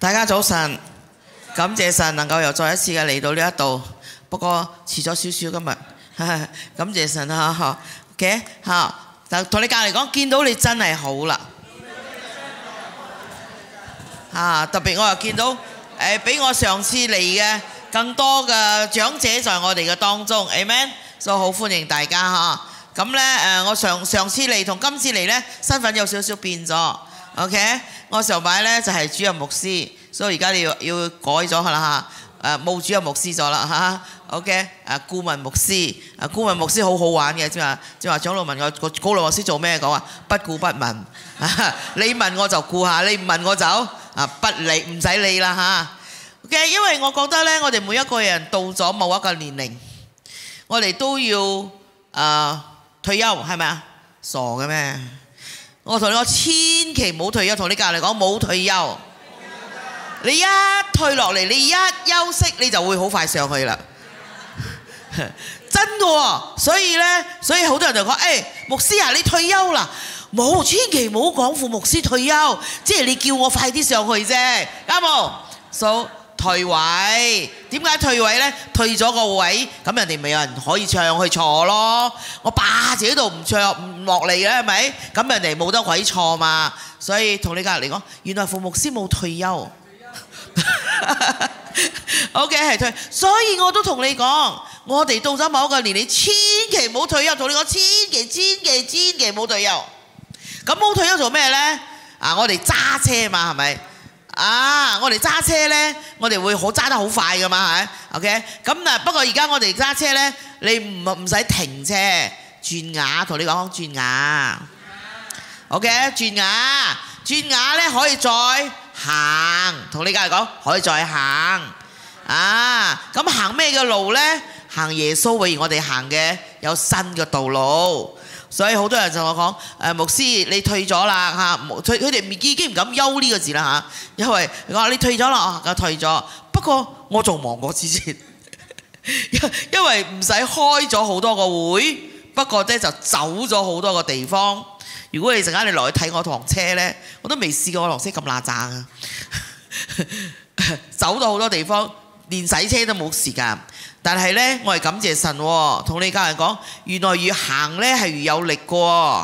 大家早晨，感謝神能夠又再一次嘅嚟到呢一度，不過遲咗少少今日，感謝神啊！OK 嚇，但同你隔離講，見到你真係好啦嚇，特別我又見到比我上次嚟嘅更多嘅長者在我哋嘅當中 ，Amen， 所以好歡迎大家嚇。咁咧我上次嚟同今次嚟咧身份有少少變咗。OK， 我上擺咧就係主任牧師，所以而家你要改咗佢啦嚇，冇主任牧師咗啦嚇。OK， 顧問牧師，顧問牧師好好玩嘅，即係話長老問我個高老牧師做咩講話，不顧不問，你問我就顧下，你唔問我就不理，唔使理啦嚇。OK， 因為我覺得咧，我哋每一個人到咗某一個年齡，我哋都要退休，係咪啊？傻嘅咩？我同你講，千祈唔好退休。同你隔離講冇退休，你一退落嚟，你一休息，你就會好快上去啦。真嘅喎，所以好多人就講：牧師啊，你退休啦？冇，千祈唔好講副牧師退休，即係你叫我快啲上去啫，啱冇？So退位，點解退位呢？退咗個位，咁人哋咪有人可以上去坐咯。我霸住喺度唔落嚟嘅，係咪？咁人哋冇得位坐嘛。所以同你隔離講，原來副牧師冇退休。OK 係退，所以我都同你講，我哋到咗某一個年齡，千祈唔好退休。同你講，千祈唔好退休。咁冇退休做咩呢？我哋揸車嘛，係咪？我哋揸車呢，我哋會揸得好快噶嘛，係咪 ？OK， 咁不過而家我哋揸車呢，你唔使停車，轉牙，同你講轉牙。OK， 轉牙呢可以再行，同你隔離講可以再行。咁行咩嘅路呢？行耶穌為我哋行嘅有新嘅道路。所以好多人就我講，牧師你退咗啦嚇，佢哋已經唔敢休呢個字啦嚇，因為我話你退咗啦，我退咗。不過我仲忙過之前，因為唔使開咗好多個會，不過咧就走咗好多個地方。如果你陣間你落去睇我堂車咧，我都未試過我堂車咁邋遢啊！走到好多地方，連洗車都冇時間。但係呢，我係感謝神喎，同你家人講，原來越行呢係越有力嘅，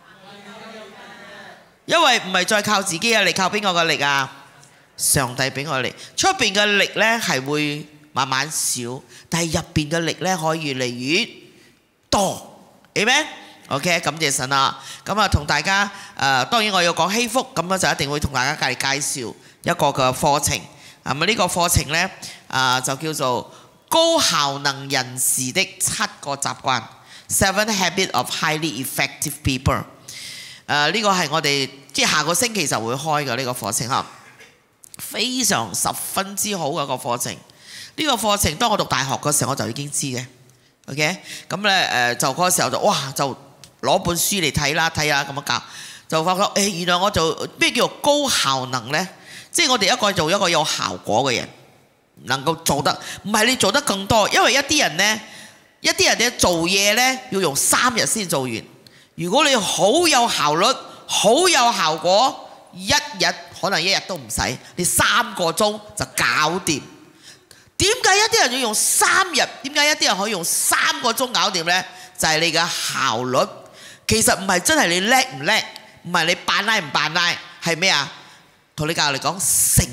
因為唔係再靠自己嘅力，靠邊個嘅力啊？上帝俾我力，出邊嘅力呢係會慢慢少，但係入邊嘅力呢可以越嚟越多，Amen？ OK， 感謝神啊！咁啊，同大家當然我要講希福，咁樣就一定會同大家介紹一個嘅課程。呢個課程呢，就叫做高效能人士的7個習慣 ，7 Habits of Highly Effective People。呢個係我哋即係下個星期就會開嘅呢個課程嚇，非常十分之好嘅一個課程。呢個課程當我讀大學嘅時候我就已經知嘅 ，OK？ 咁咧就嗰個時候就哇就攞本書嚟睇啦咁樣教，就發覺原來我做咩叫做高效能呢？即係我哋做一個有效果嘅人。能夠做得唔係你做得更多，因為一啲人呢做嘢呢要用3日先做完。如果你好有效率、好有效果，可能一日都唔使，你3個鐘就搞掂。點解一啲人要用3日？點解一啲人可以用3個鐘搞掂呢？就係你嘅效率。其實唔係真係你叻唔叻，唔係你扮拉唔扮拉，係咩啊？同你教嚟講醒。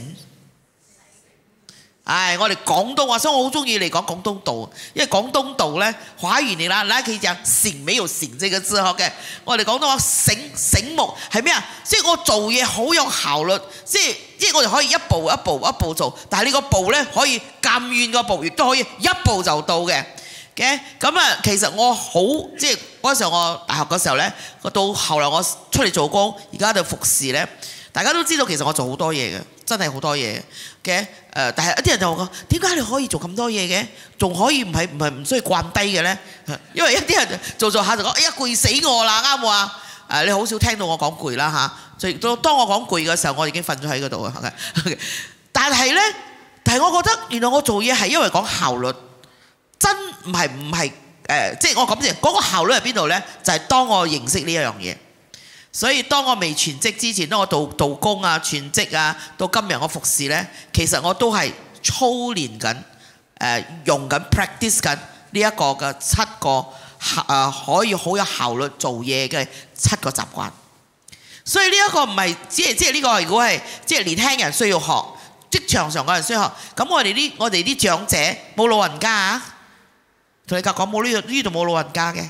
我哋廣東話，所以我好中意嚟講廣東道，因為廣東道呢，華語嚟啦，嗱佢講醒沒有醒這個字學嘅，我哋廣東話醒目係咩啊？即係我做嘢好有效率，即係我哋可以一步一步做，但係呢個步呢，可以咁遠個步，亦都可以一步就到嘅。咁啊，其實我好即係嗰時候我大學嗰時候呢，到後來我出嚟做工，而家就服侍呢。大家都知道其實我做好多嘢嘅，真係好多嘢嘅。但係一啲人就話：點解你可以做咁多嘢嘅？仲可以唔係唔需要慣低嘅呢？因為一啲人做下就講：哎呀攰死我啦！啱喎你好少聽到我講攰啦嚇。當我講攰嘅時候，我已經瞓咗喺嗰度啊。但係我覺得原來我做嘢係因為講效率，真唔係即係我咁先嗰個效率喺邊度呢？就係當我認識呢一樣嘢。 所以當我未全職之前，當我道工啊、全職啊，到今日我服侍呢，其實我都係操練緊、用緊 practice 緊呢一個嘅7個可以好有效率做嘢嘅7個習慣。所以呢一個唔係即係呢個，如果係即係年輕人需要學，職場上嘅人需要學，咁我哋啲長者冇老人家啊，同你講冇呢度冇老人家嘅。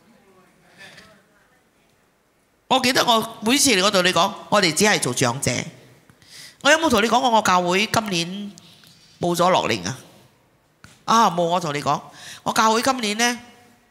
我記得我每次嚟我同你講，我哋只係做長者。我有冇同你講過我教會今年冇咗樂齡啊？冇，我同你講，我教會今年呢，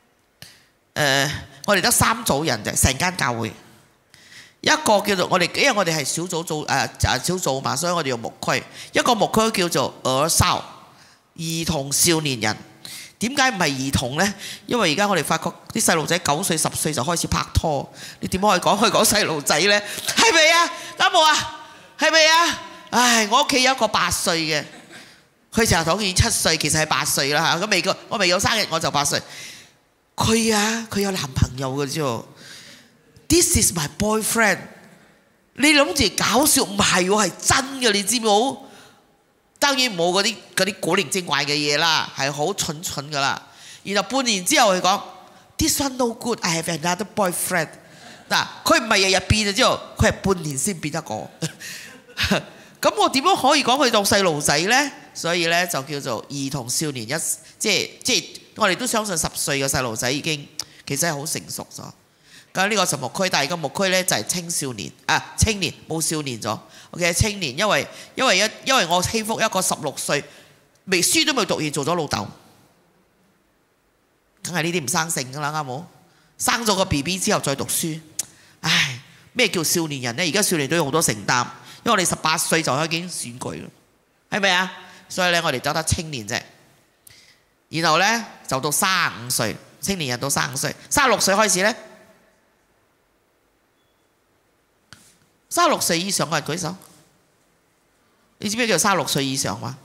我哋得3組人啫，成間教會。一個叫做我哋，因為我哋係小組嘛，所以我哋用牧區。一個牧區叫做兒少，兒童少年人。點解唔係兒童呢？因為而家我哋發覺啲細路仔9歲10歲就開始拍拖，你點可以講細路仔呢？係咪啊？啱冇啊？係咪啊？唉，我屋企有一個8歲嘅，佢成日講佢7歲，其實係8歲啦嚇。我未有生日我就8歲。佢有男朋友嘅啫。This is my boyfriend。你諗住搞笑，唔係喎，係真嘅，你知冇？當然冇嗰啲古靈精怪嘅嘢啦，係好蠢噶啦。然後半年之後佢講 This one no good, I have another boyfriend。嗱，佢唔係日日變之後，佢係半年先變一個。咁我點樣可以講佢當細路仔呢？所以呢，就叫做兒童少年即係我哋都相信10歲嘅細路仔已經其實係好成熟咗。咁呢個就牧區，但係個牧區呢就係青年冇少年咗。OK， 青年，因為我欺負一個16歲未書都未讀完做咗老豆，梗係呢啲唔生性㗎啦，啱冇？生咗個 BB 之後再讀書，唉，咩叫少年人呢？而家少年都有好多承擔，因為我哋18歲就已經選舉啦，係咪啊？所以呢，我哋走得青年啫。然後呢，就到35歲，青年人到35歲，36歲開始呢。36歲以上嘅人舉手，你知唔知叫36歲以上嗎？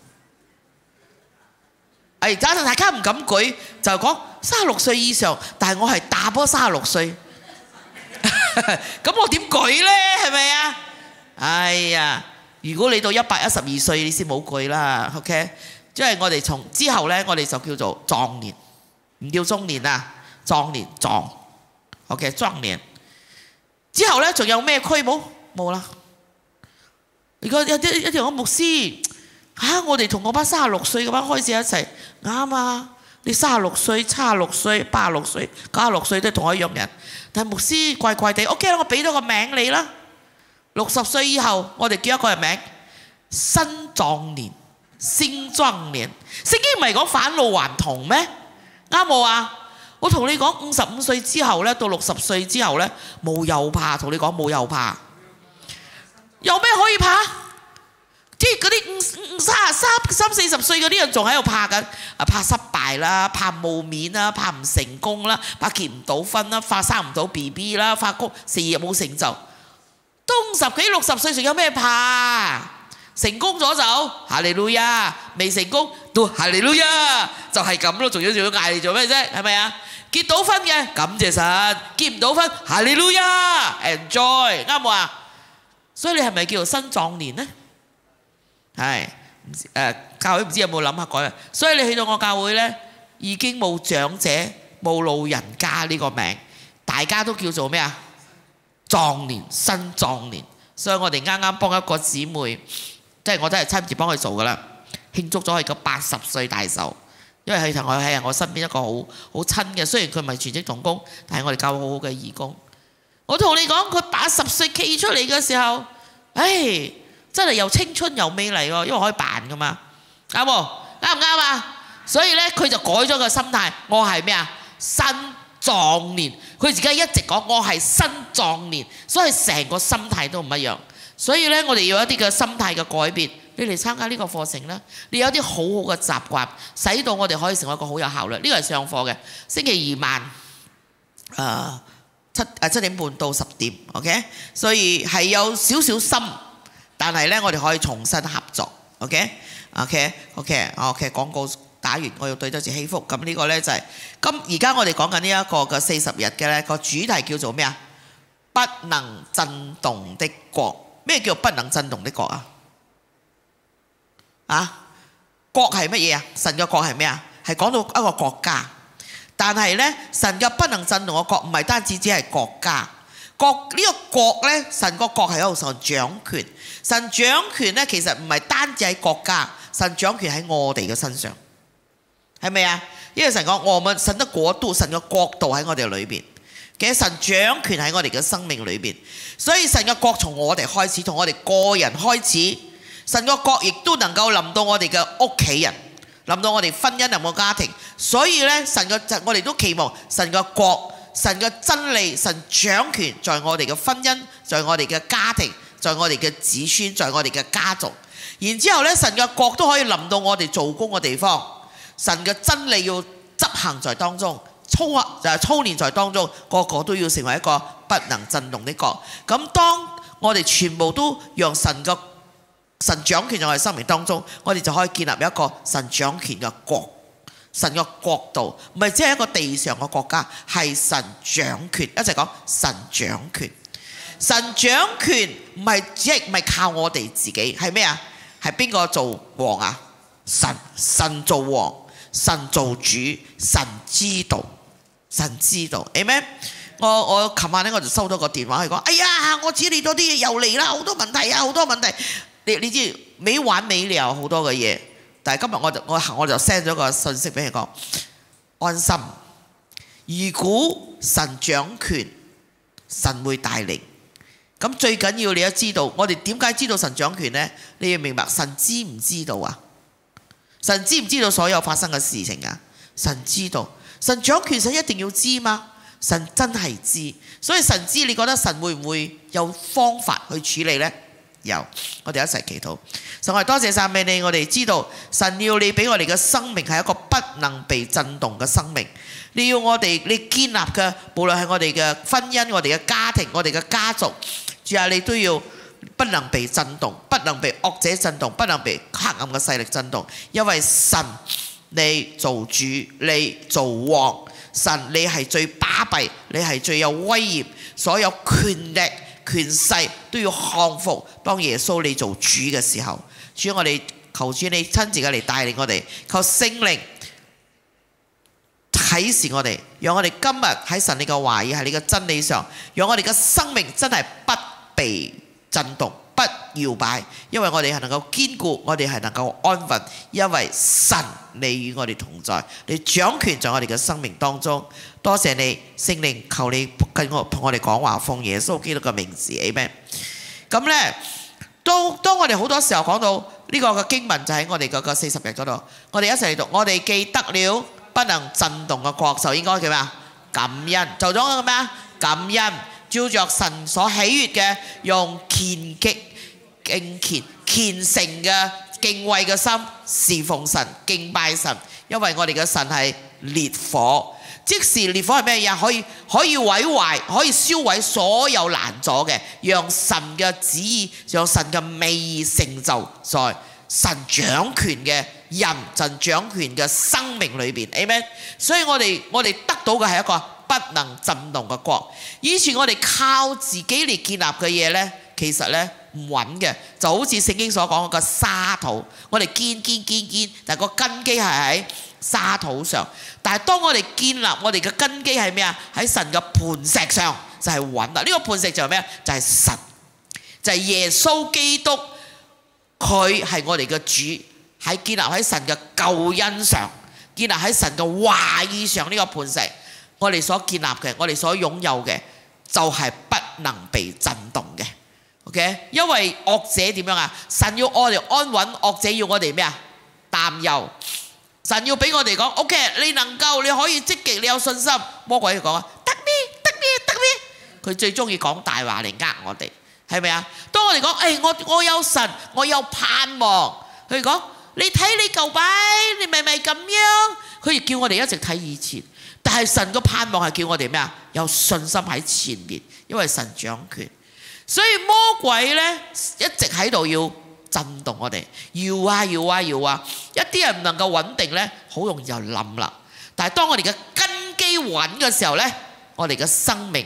大家唔敢舉，就講36歲以上，但係我係大波36歲，咁我點舉呢？係咪啊？哎呀，如果你到112歲，你先冇舉啦 ，OK？ 即係我哋從之後呢，我哋就叫做壯年，唔叫中年啊，壯年壯 ，OK？ 壯年之後呢，仲有咩區冇？冇啦！如果有啲講牧師我哋同我班36歲嘅班開始一齊啱啊！你36歲、76歲、86歲、96歲都係同一樣人，但係牧師怪怪地。OK， 我俾多個名你啦。60歲以後，我哋叫一個人名新壯年、新壯年。聖經唔係講返老還童咩？啱冇啊？我同你講55歲之後呢，到60歲之後呢，冇又怕。同你講冇又怕。有咩可以怕？即係嗰啲30、40歲嗰啲人仲喺度怕緊，怕失敗啦，怕冇面啦，怕唔成功啦，怕結唔到婚啦，怕生唔到 BB 啦，怕事業冇成就。都50幾60歲，仲有咩怕？成功咗就哈利路亞，未成功都哈利路亞，就係咁咯。仲要嗌你做咩啫？係咪啊？結到婚嘅感謝神，結唔到婚哈利路亞 ，enjoy 啱冇啊？所以你係咪叫做新壯年呢？係教會唔知有冇諗下改？所以你去到我教會呢，已經冇長者冇老人家呢個名，大家都叫做咩啊？壯年，新壯年。所以我哋啱啱幫一個姊妹，即係我都係親自幫佢做噶啦，慶祝咗佢個80歲大壽。因為佢同我係我身邊一個好親嘅，雖然佢唔係全職同工，但係我哋教會好好嘅義工。我同你講，佢80歲企出嚟嘅時候，唉，真係又青春又美麗喎，因為可以扮噶嘛，啱唔啱啊？所以呢，佢就改咗個心態，我係咩啊？新壯年。佢而家一直講我係新壯年，所以成個心態都唔一樣。所以呢，我哋要一啲嘅心態嘅改變。你嚟參加呢個課程啦，你有啲好好嘅習慣，使到我哋可以成為一個好有效率。呢個係上課嘅，星期2晚7點半到10點 ，OK， 所以係有少少心，但係呢，我哋可以重新合作 ，OK， 廣告打完，我要對得住祈福。咁呢個呢，就係而家我哋講緊呢一個嘅40日嘅呢個主題叫做咩啊？ 不能震動的國。咩叫不能震動的國啊？國係乜嘢啊？神嘅國係咩啊？係講到一個國家。但係呢，神嘅不能震動嘅國唔係單止只係國家。國呢個國呢，神個國係喺度受掌權。神掌權呢，其實唔係單止喺國家，神掌權喺我哋嘅身上，係咪啊？因為神講我們神的國度，神嘅國度喺我哋裏邊。其實神掌權喺我哋嘅生命裏邊，所以神嘅國從我哋開始，從我哋個人開始。神嘅國亦都能夠臨到我哋嘅屋企人，臨到我哋婚姻，臨到家庭。所以呢，我哋都期望神嘅國、神嘅真理、神掌權在我哋嘅婚姻，在我哋嘅家庭，在我哋嘅子孫，在我哋嘅家族。然之後呢，神嘅國都可以臨到我哋做工嘅地方，神嘅真理要執行在當中，操練在當中，個個都要成為一個不能震動的國。咁當我哋全部都讓神掌權在我哋生命當中，我哋就可以建立一個神掌權嘅國，神嘅國度，唔係只係一個地上嘅國家，係神掌權。一齊講神掌權。神掌權唔係靠我哋自己，係咩啊？係邊個做王啊？神做王，神做主，神知道，Amen。我琴晚咧我就收到個電話，佢講：哎呀，我處理咗啲嘢又嚟啦，好多問題。你知沒完沒了好多嘅嘢，但係今日我就 send 咗個信息俾佢講：安心，如果神掌權，神會帶領。咁最緊要你都知道，我哋點解知道神掌權呢？你要明白神知唔知道啊？神知唔知道所有發生嘅事情啊？神知道，神掌權，神一定要知嗎？神真係知，所以神知，你覺得神會唔會有方法去處理呢？有，我哋一齊祈禱。神，我哋多謝讚美你，我哋知道神要你俾我哋嘅生命係一個不能被震動嘅生命。你要你建立嘅，無論係我哋嘅婚姻、我哋嘅家庭、我哋嘅家族，主啊，你都要不能被震動，不能被惡者震動，不能被黑暗嘅勢力震動。因為神你做主，你做王，神你係最巴閉，你係最有威嚴，所有權力權勢都要降服。當耶穌你做主嘅時候，主，我哋求主你親自嘅嚟帶領我哋，求聖靈啟示我哋，讓我哋今日喺神你嘅話語，喺你嘅真理上，讓我哋嘅生命真係不被震動，不搖擺，因為我哋係能夠堅固，我哋係能夠安穩，因為神你與我哋同在，你掌權在我哋嘅生命當中。多謝你聖靈，求你跟我同我哋講話，奉耶穌基督嘅名字 Amen。 咁呢，當我哋好多時候講到呢個嘅經文，就喺我哋嗰個40日嗰度，我哋一齊嚟讀。我哋既得了不能震動嘅國，就應該叫咩啊？感恩。做咗個咩啊？感恩，照着神所喜悅嘅，用虔誠嘅敬畏嘅心侍奉神，敬拜神。因為我哋嘅神係烈火，即時烈火係咩嘢？可以毀壞，可以燒毀所有攔阻嘅，讓神嘅旨意，讓神嘅美意成就在神掌權嘅人，神掌權嘅生命裏邊。Amen。所以我哋得到嘅係一個不能震動嘅國。以前我哋靠自己嚟建立嘅嘢呢，其實呢唔穩嘅，就好似聖經所講嗰個沙土，我哋堅，但係個根基係喺沙土上。但係當我哋建立我哋嘅根基係咩啊？喺神嘅磐石上，就係穩啦。呢個磐石就係咩啊？就係神，就係耶穌基督，佢係我哋嘅主，係建立喺神嘅救恩上，建立喺神嘅話語上。呢個磐石，我哋所建立嘅，我哋所擁有嘅，就係不能被震動嘅。OK， 因為惡者點樣啊？神要我哋安穩，惡者要我哋咩啊？擔憂。神要俾我哋講 OK， 你能夠，你可以積極，你有信心。魔鬼講啊，得咩？佢最中意講大話嚟呃我哋，係咪啊？當我哋講我有神，我有盼望，佢講你睇你舊擺，你咪咁樣。佢叫我哋一直睇以前，但係神個盼望係叫我哋咩啊？有信心喺前面，因為神掌權。所以魔鬼呢，一直喺度要震動我哋，搖啊，一啲人唔能夠穩定呢，好容易就冧啦。但係當我哋嘅根基穩嘅時候呢，我哋嘅生命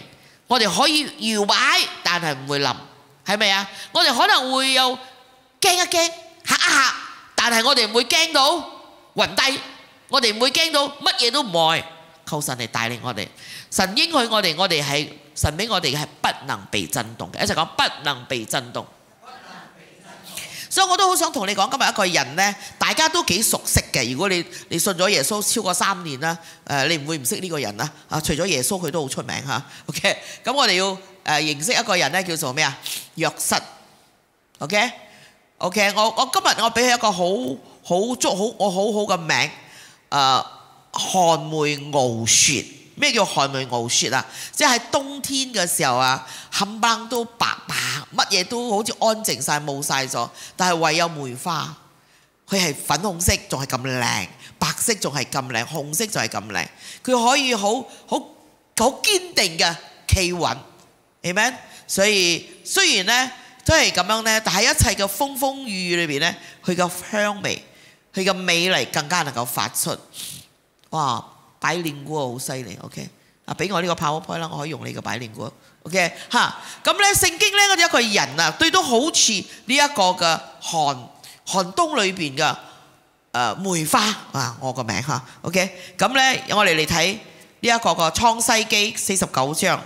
我哋可以搖擺，但係唔會冧，係咪啊？我哋可能會有驚一驚、嚇一嚇，但係我哋唔會驚到暈低，我哋唔會驚到乜嘢都唔愛。求神嚟帶領我哋，神應許我哋，我哋係神俾我哋嘅係不能被震動嘅，一齊講不能被震動。所以我都好想同你講，今日一個人呢，大家都幾熟悉嘅。如果你信咗耶穌超過3年啦，你唔會唔識呢個人啦。除咗耶穌，佢都好出名嚇。OK， 咁我哋要認識一個人呢，叫做咩啊？約瑟。OK， 我今日我俾佢一個好嘅名，寒梅傲雪。咩叫寒梅傲雪啊？即係冬天嘅時候啊，冚唪唥都白白，乜嘢都好似安靜晒冇晒咗，但係唯有梅花，佢係粉紅色仲係咁靚，白色仲係咁靚，紅色仲係咁靚，佢可以好堅定嘅企穩，係咪？所以雖然呢都係咁樣呢，但係一切嘅風風雨雨裏邊呢，佢嘅香味，佢嘅美麗更加能夠發出。哇！百靈果好犀利 ，OK？ 俾我呢個 PowerPoint 啦，我可以用你個百靈果 ，OK？ 嚇，咁咧聖經咧，我哋一個人啊，對到好似呢一個嘅寒冬裏邊嘅梅花啊，我個名嚇 ，OK？ 咁咧，我哋嚟睇呢一個嘅創世記49章。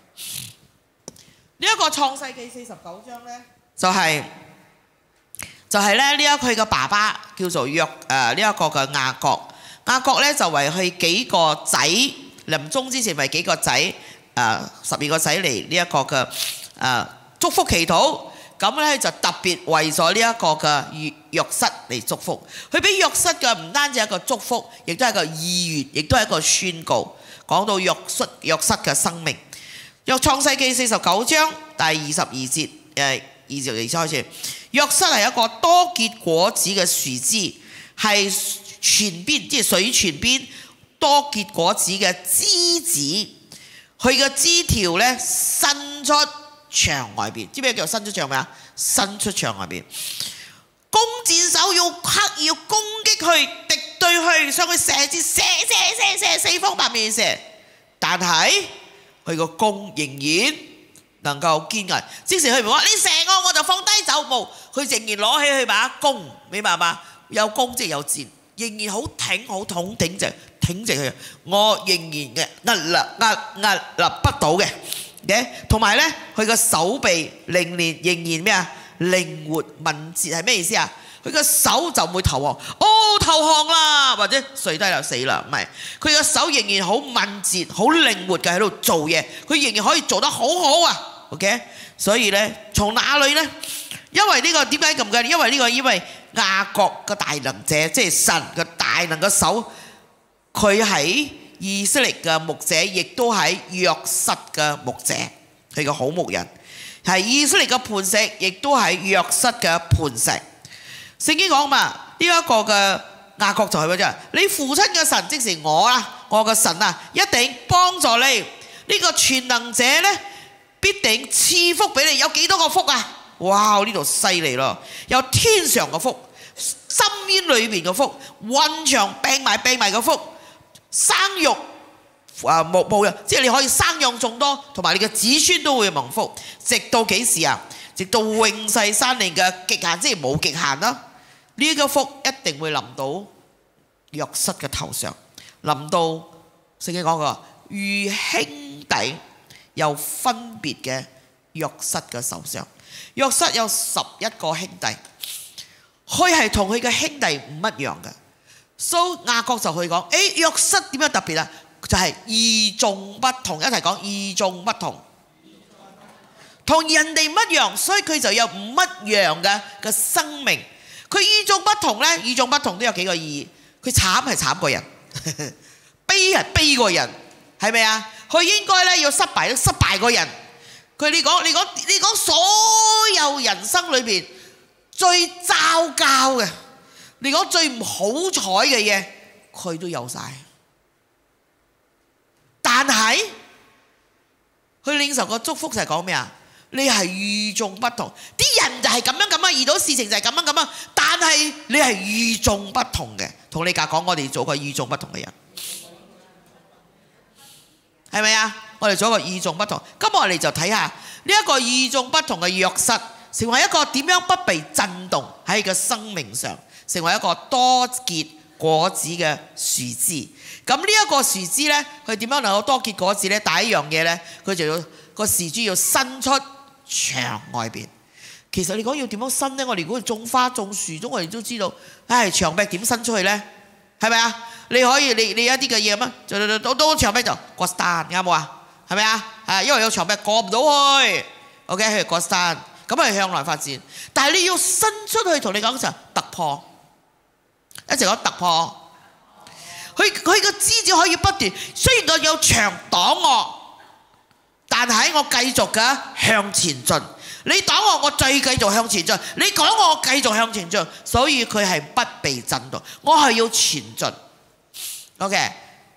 呢一個創世記49章咧，就係咧呢一個佢嘅爸爸叫做呢一個嘅雅各。雅各咧就為佢幾個仔臨終之前為幾個仔12個仔嚟呢一個嘅祝福祈禱，咁咧就特別為咗呢一個嘅約瑟嚟祝福。佢俾約瑟嘅唔單止係一個祝福，亦都係一個意願，亦都係一個宣告。講到約瑟嘅生命，創世記49章第22節2節開始，約瑟係一個多結果子嘅樹枝，係泉邊，即係水泉邊多結果子嘅枝子，佢嘅枝條咧伸出牆外邊。知唔知咩叫伸出牆外啊？伸出牆外邊，弓箭手要刻意要攻擊佢，敵對佢，上去射箭，射四方八面射，但係佢個弓仍然能夠堅毅。即使佢唔話你射我就放低走步，佢仍然攞起佢把弓，明白嘛？有弓即係有箭。仍然好挺直佢，我仍然嘅屹立不倒嘅，同埋咧佢個手臂仍然咩啊？靈活敏捷係咩意思啊？佢個手就唔會投降，投降啦，或者睡低就死啦，唔係，佢個手仍然好敏捷、好靈活嘅喺度做嘢，佢仍然可以做得好好啊。OK， 所以咧從哪裏咧？因為呢個點解咁嘅？因為雅各嘅大能者，即係神嘅大能嘅手，佢喺以色列嘅牧者，亦都喺約瑟嘅牧者，佢嘅好牧人，係以色列嘅磐石，亦都係約瑟嘅磐石。聖經講嘛，呢一個嘅雅各就係乜啫？你父親嘅神即是我啦，我嘅神啊，一定幫助你。呢個全能者咧，必定賜福俾你。有幾多個福啊？哇！呢度犀利咯，有天上嘅福，深淵裏面嘅福，溫長病埋嘅福，生育冇即係你可以生養眾多，同埋你嘅子孫都會蒙福，直到幾時啊？直到永世山嶺嘅極限，即係冇極限啦。呢個福一定會臨到約瑟嘅頭上，臨到聖經講過如兄弟有分別嘅約瑟嘅手上。約瑟有11個兄弟，佢係同佢嘅兄弟唔一樣嘅，所以雅各就去講：約瑟點樣特別啊？就係與眾不同，一齊講與眾不同，同人哋唔一樣，所以佢就有唔一樣嘅生命。佢與眾不同咧，與眾不同都有幾個意義。佢慘係慘過人，悲係悲過人，係咪啊？佢應該咧要失敗都失敗過人。你講所有人生裏邊最糟糕嘅，你講最唔好彩嘅嘢，佢都有晒。但係佢領受個祝福就係講咩啊？你係與眾不同，啲人就係咁樣遇到事情就係咁樣，但係你係與眾不同嘅。同你講，我哋做個與眾不同嘅人，係咪啊？ 我哋做一個與眾不同。今日我哋就睇下呢一個與眾不同嘅約瑟，成為一個點樣不被震動喺佢嘅生命上，成為一個多結果子嘅樹枝。咁呢一個樹枝呢，佢點樣能夠多結果子呢？第一樣嘢呢，佢就要個樹枝要伸出牆外邊。其實你講要點樣伸呢？我哋如果種花種樹中，我哋都知道，牆壁點伸出去呢？係咪啊？你可以你一啲嘅嘢咩？到牆壁就過山，啱冇啊？係咪啊？因為有牆壁過唔到去 ，OK， 佢過山，咁係向內發展。但係你要伸出去，同你講就突破，一直講突破。佢個枝子可以不斷，雖然我有牆擋我，但係我繼續嘅向前進。你擋我，我再繼續向前進；你講我繼續向前進，所以佢係不被震動。我係要前進。OK，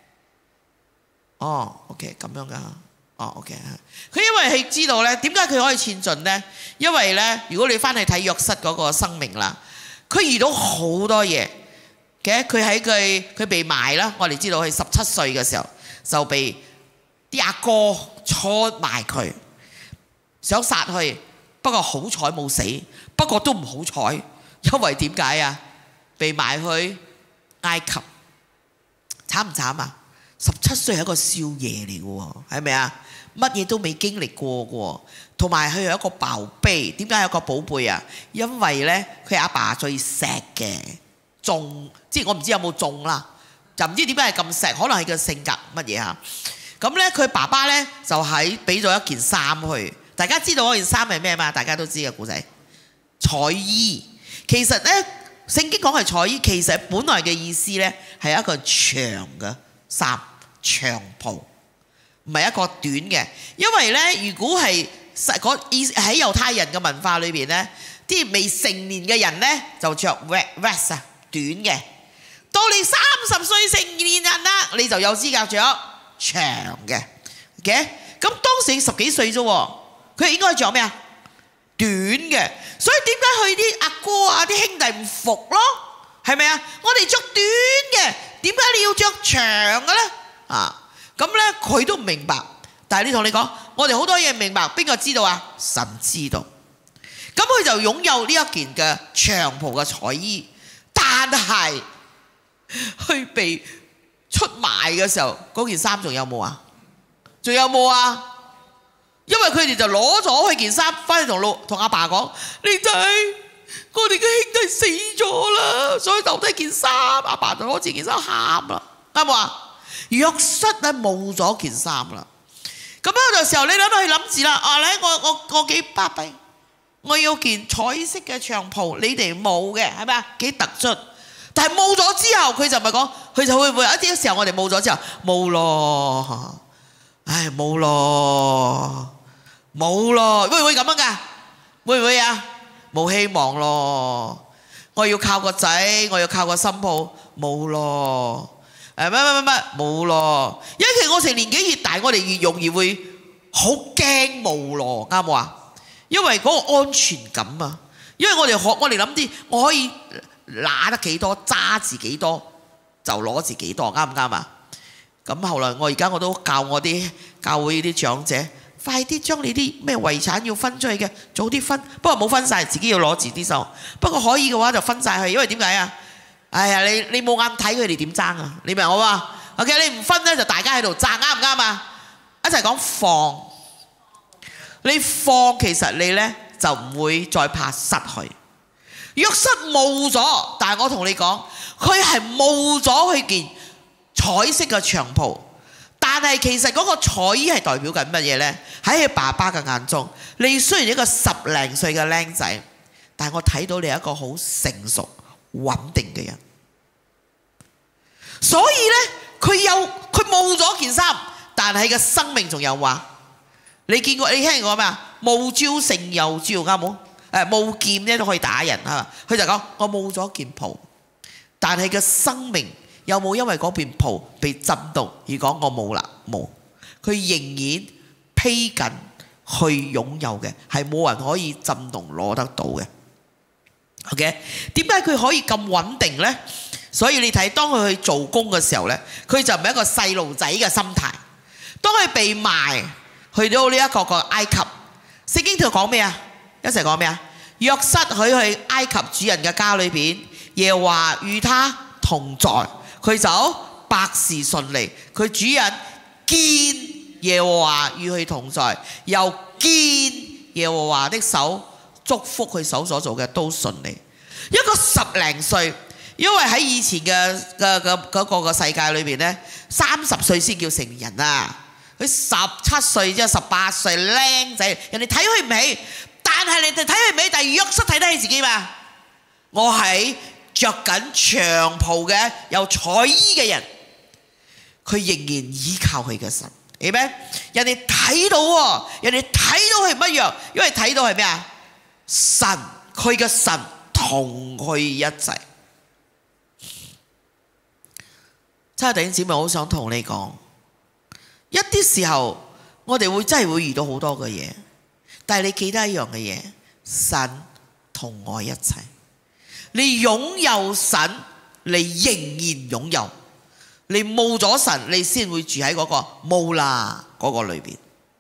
OK 咁樣噶。OK， 佢因為係知道呢，點解佢可以前進呢？因為呢，如果你翻去睇約瑟嗰個生命啦，佢遇到好多嘢嘅。佢喺佢被賣啦，我哋知道佢17歲嘅時候就被啲阿哥出賣佢，想殺佢。不過好彩冇死，不過都唔好彩，因為點解啊？被賣去埃及，慘唔慘啊？17歲係一個少爺嚟嘅喎，係咪啊？乜嘢都未經歷過嘅喎，同埋佢係一個寶貝。點解係一個寶貝啊？因為呢，佢阿爸最錫嘅，即係我唔知有冇中啦，就唔知點解係咁錫，可能係個性格乜嘢啊？咁呢，佢爸爸呢，就係俾咗一件衫去。大家知道嗰件衫係咩嘛？大家都知嘅故仔，彩衣。其實呢，聖經講係彩衣，其實本來嘅意思呢係一個長嘅衫，長袍，唔係一個短嘅。因為呢，如果係喺猶太人嘅文化裏邊呢，啲未成年嘅人呢就着 vest 啊，短嘅。到你30歲成年人啦，你就有資格着長嘅。嘅咁當時10幾歲啫喎。佢應該着咩啊？短嘅，所以點解佢啲阿哥啊、啲兄弟唔服咯？係咪啊？我哋着短嘅，點解你要着長嘅咧？咁咧佢都唔明白。但係你同你講，我哋好多嘢明白，邊個知道啊？神知道。咁佢就擁有呢一件嘅長袍嘅彩衣，但係去被出賣嘅時候，嗰件衫仲有冇啊？仲有冇啊？因為佢哋就攞咗佢件衫翻去同阿爸講，你睇我哋嘅兄弟死咗啦，所以留低件衫。阿爸就攞住件衫喊啦，啱冇啊？約瑟咧冇咗件衫啦。咁樣嘅時候，你諗到佢諗住啦，我幾巴閉，我要件彩色嘅長袍，你哋冇嘅，係咪啊？幾突出。但係冇咗之後，佢就咪講，佢就會唔會有一啲時候我哋冇咗之後冇咯，唉冇咯。冇咯，會唔會咁樣㗎？會唔會啊？冇希望咯！我要靠個仔，我要靠個新抱，冇咯。冇咯。因為其實我哋年紀越大，我哋越容易會好驚冇咯，啱冇啊？因為嗰個安全感啊，因為我哋諗啲，我可以拿得幾多，揸住幾多就攞住幾多，啱唔啱啊？咁後來我而家我都教我啲教會啲長者。快啲將你啲咩遺產要分出去嘅，早啲分。不過冇分晒，自己要攞住啲數。不過可以嘅話就分晒去，因為點解啊？哎呀，你冇眼睇佢哋點爭啊？你明我嘛 ？OK， 你唔分咧就大家喺度爭，啱唔啱啊？一齊講放，你放其實你咧就唔會再怕失去。約瑟冇咗，但係我同你講，佢係冇咗佢件彩色嘅長袍。但係其實嗰個彩衣係代表緊乜嘢呢？喺佢爸爸嘅眼中，你雖然一個10零歲嘅僆仔，但係我睇到你係一個好成熟、穩定嘅人。所以呢，佢冇咗件衫，但係個生命仲有話。你聽過咩啊？無招勝有招，啱冇？冇劍咧都可以打人啊！佢就講我冇咗件袍，但係個生命。有冇因為嗰件袍被震動而講我冇啦？冇，佢仍然披緊去擁有嘅，係冇人可以震動攞得到嘅。OK， 點解佢可以咁穩定呢？所以你睇當佢去做工嘅時候呢，佢就唔係一個細路仔嘅心態。 當佢被賣去到呢一個埃及，聖經度講咩啊？一齊講咩啊？約瑟佢去埃及主人嘅家裏邊，耶和華與他同在，佢就百事順利。佢主人見耶和華與佢同在，又見耶和華的手祝福佢手所做嘅都順利。一個10零歲，因為喺以前嗰個世界裏邊呢，30歲先叫成年人啊。佢17歲即係18歲靚仔，人哋睇佢唔起，但係你哋睇佢唔起，但係約瑟睇得起自己嘛。我係着緊長袍嘅有彩衣嘅人，佢仍然依靠佢嘅神，係咪？人哋睇到喎，人哋睇到係乜樣？因為睇到係咩啊？神，佢嘅神同佢一齊。親愛弟兄姊妹，我好想同你講，一啲時候我哋真係會遇到好多嘅嘢，但係你記得一樣嘅嘢，神同我一齊。你擁有神，你仍然擁有；你冇咗神，你先會住喺嗰個冇啦嗰個裏邊。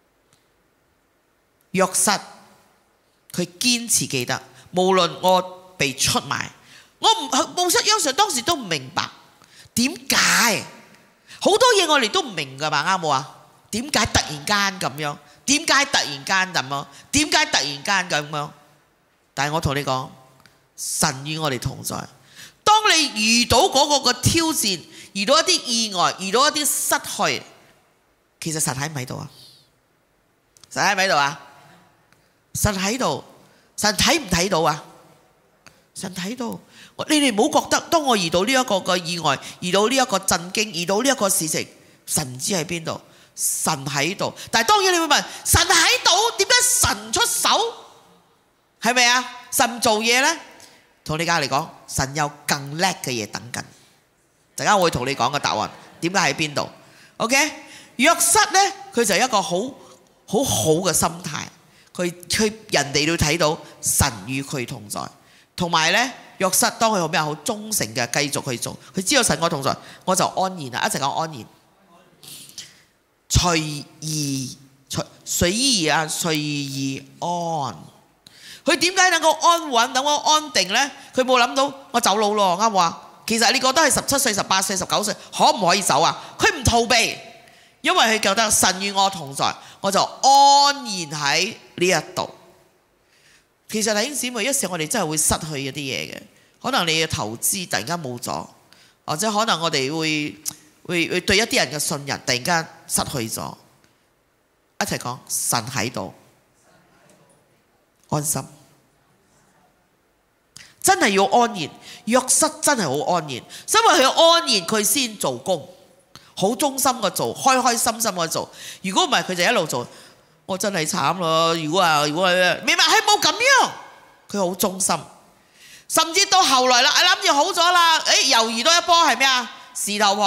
約瑟佢堅持記得，無論我被出賣，我冇失央上當時都唔明白點解好多嘢我哋都唔明㗎嘛，啱冇啊？點解突然間咁樣？點解突然間咁樣？點解突然間咁樣？但係我同你講，神與我哋同在。當你遇到嗰個嘅挑戰，遇到一啲意外，遇到一啲失去，其實神喺唔喺度啊？神喺唔喺度啊？神喺度，神睇唔睇到啊？神睇到。你哋唔好覺得，當我遇到呢一個嘅意外，遇到呢一個震驚，遇到呢一個事情，神唔知喺邊度，神喺度。但係當然你會問，神喺度，點解神出手？係咪啊？神做嘢呢？同你家嚟講，神有更叻嘅嘢等緊。陣間我會同你講個答案，點解喺邊度 ？OK， 約瑟呢，佢就係一個好嘅心態，佢人哋都睇到神與佢同在，同埋呢。約瑟當佢好咩好忠誠嘅繼續去做，佢知道神我同在，我就安然啦。一齊講安然，隨意啊，隨意安。佢點解能夠安穩，能夠安定呢？佢冇諗到我走佬咯，啱唔啱？其實你覺得係17歲、18歲、19歲可唔可以走啊？佢唔逃避，因為佢覺得神與我同在，我就安然喺呢一度。其實弟兄姊妹，一時我哋真係會失去一啲嘢嘅，可能你嘅投資突然間冇咗，或者可能我哋會對一啲人嘅信任突然間失去咗。一齊講，神喺度，安心，真係要安然。約瑟真係好安然，因為佢安然，佢先做工，好忠心嘅做，開開心心嘅做。如果唔係，佢就一路做。我真係慘咯！如果係明白係冇咁樣，佢好忠心，甚至到後來啦，諗住好咗啦，猶豫多一波係咩啊？事頭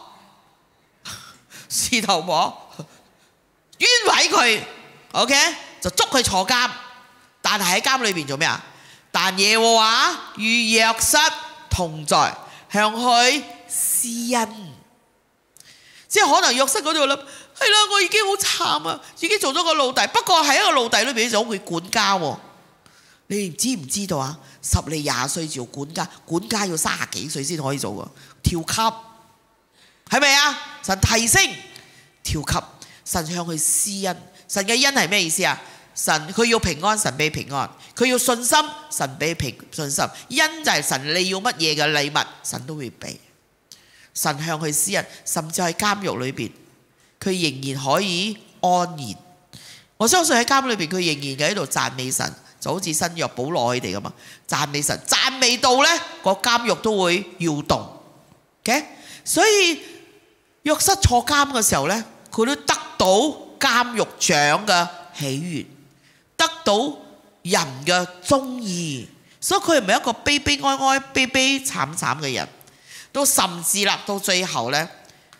婆冤枉佢 ，OK 就捉佢坐監，但係喺監裏邊做咩啊？但耶和華與約瑟同在，向佢施恩，即係可能約瑟嗰度諗。係啦，我已經好慘啊，已經做咗個奴隸，不過喺一個奴隸裏邊做佢管家喎。你知唔知道啊？10嚟20歲做管家，管家要30幾歲先可以做㗎，跳級，係咪啊？神提升跳級，神向佢施恩。神嘅恩係咩意思啊？神佢要平安，神俾平安；佢要信心，神俾信心。恩就係神你要乜嘢嘅禮物，神都會俾。神向佢施恩，甚至喺監獄裏邊。佢仍然可以安然，我相信喺監裏邊佢仍然喺度讚美神，就好似新約保羅佢哋咁啊，讚美神，讚美到呢個監獄都會搖動。Okay? 所以約瑟坐監嘅時候呢，佢都得到監獄長嘅喜悅，得到人嘅中意，所以佢唔係一個悲悲哀哀、悲悲慘慘嘅人，都甚至啦到最後呢。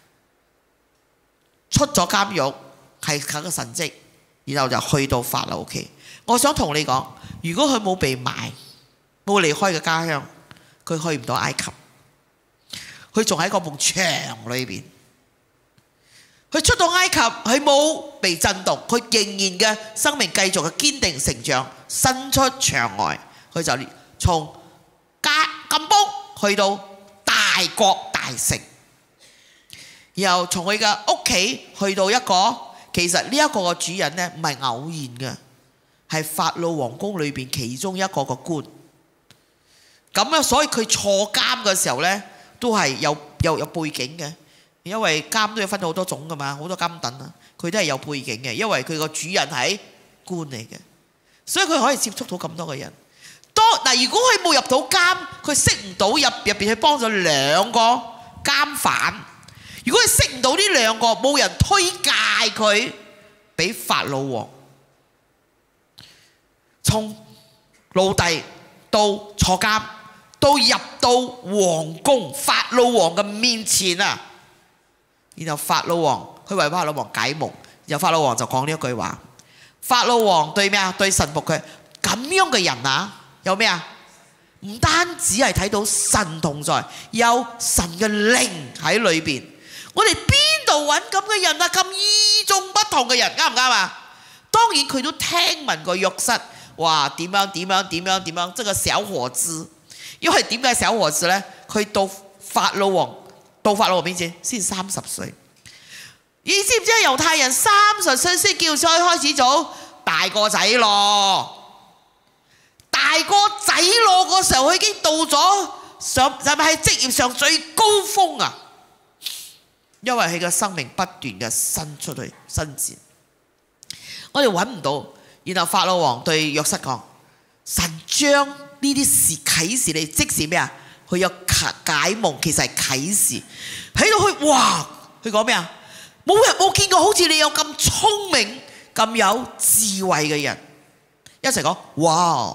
出咗監獄係靠個神蹟，然後就去到法老屋企。我想同你講，如果佢冇被賣，冇離開嘅家鄉，佢去唔到埃及，佢仲喺嗰埲牆裏邊。 佢出到埃及，佢冇被震動，佢仍然嘅生命繼續嘅堅定成長，伸出牆外，佢就從禁邦去到大國大城，然後從佢嘅屋企去到一個，其實呢一個嘅主人呢唔係偶然嘅，係法老王宮裏邊其中一個嘅官。咁啊，所以佢坐監嘅時候呢，都係有背景嘅。因為監都要分好多種噶嘛，好多監等啊，佢都係有背景嘅，因為佢個主人係官嚟嘅，所以佢可以接觸到咁多個人。如果佢冇入到監，佢識唔到入邊去幫咗兩個監犯。如果佢識唔到呢兩個，冇人推介佢俾法老王，從奴隸到坐監，到入到皇宮，法老王嘅面前啊！然後法老王，佢為法老王解夢，然後法老王就講呢一句話。法老王對咩啊？對神僕佢咁樣嘅人啊，有咩啊？唔單止係睇到神同在，有神嘅靈喺裏邊。我哋邊度揾咁嘅人啊？咁與眾不同嘅人，啱唔啱啊？當然佢都聽聞過約瑟，哇點樣，這個小伙子。因為點解小伙子呢？佢到法老王面前先30歲，你知唔知猶太人30歲先叫佢開始做大個仔咯？大個仔咯嗰時候，佢已經到咗係咪喺職業上最高峰啊？因為佢嘅生命不斷嘅伸出去伸展，我哋揾唔到。然後法老王對約瑟講：神將呢啲事啟示你，即是咩啊？佢有解夢，其實係啟示喺度去。哇！佢講咩啊？冇人冇見過好似你有咁聰明、咁有智慧嘅人。一齊講哇！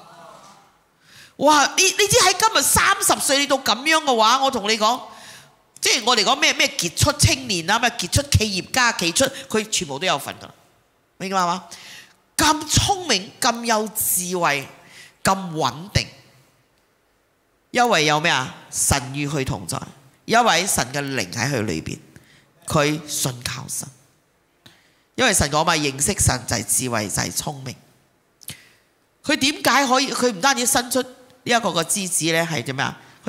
哇！你知喺今日30歲你到咁樣嘅話，我同你講，即係我哋講咩傑出青年啊，咩傑出企業家、佢全部都有份㗎，明白嘛？咁聰明、咁有智慧、咁穩定。因為有咩啊？神與佢同在，因為神嘅靈喺佢裏邊，佢信靠神。因為神講嘛，認識神就係智慧，就係聰明。佢點解可以？佢唔單止伸出呢一個嘅枝子咧，係點啊？佢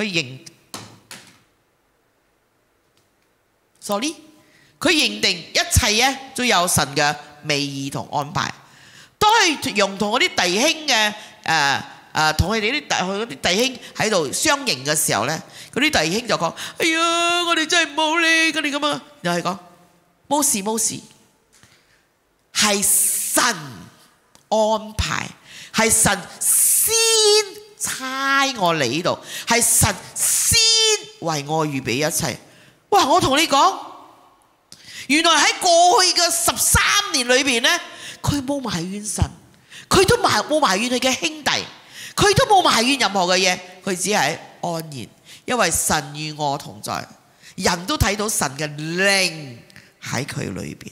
認定一切咧都有神嘅美意同安排。當佢用同嗰啲弟兄嘅同佢哋啲弟兄喺度相認嘅時候咧，嗰啲弟兄就講：哎呀，我哋真係冇理佢哋咁啊！又係講冇事，係神安排，係神先差我嚟呢度，係神先為我預備一切。哇！我同你講，原來喺過去嘅13年裏邊咧，佢冇埋怨神，佢都冇埋怨佢嘅兄弟。佢都冇埋怨任何嘅嘢，佢只係安然，因為神與我同在，人都睇到神嘅靈喺佢裏邊，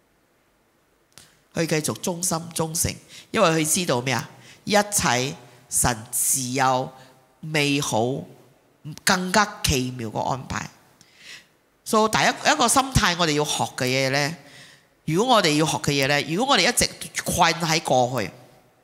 佢繼續忠心忠誠，因為佢知道咩啊？一切神自有美好、更加奇妙嘅安排。所以第一個心態，我哋要學嘅嘢呢，如果我哋要學嘅嘢呢，如果我哋一直困喺過去，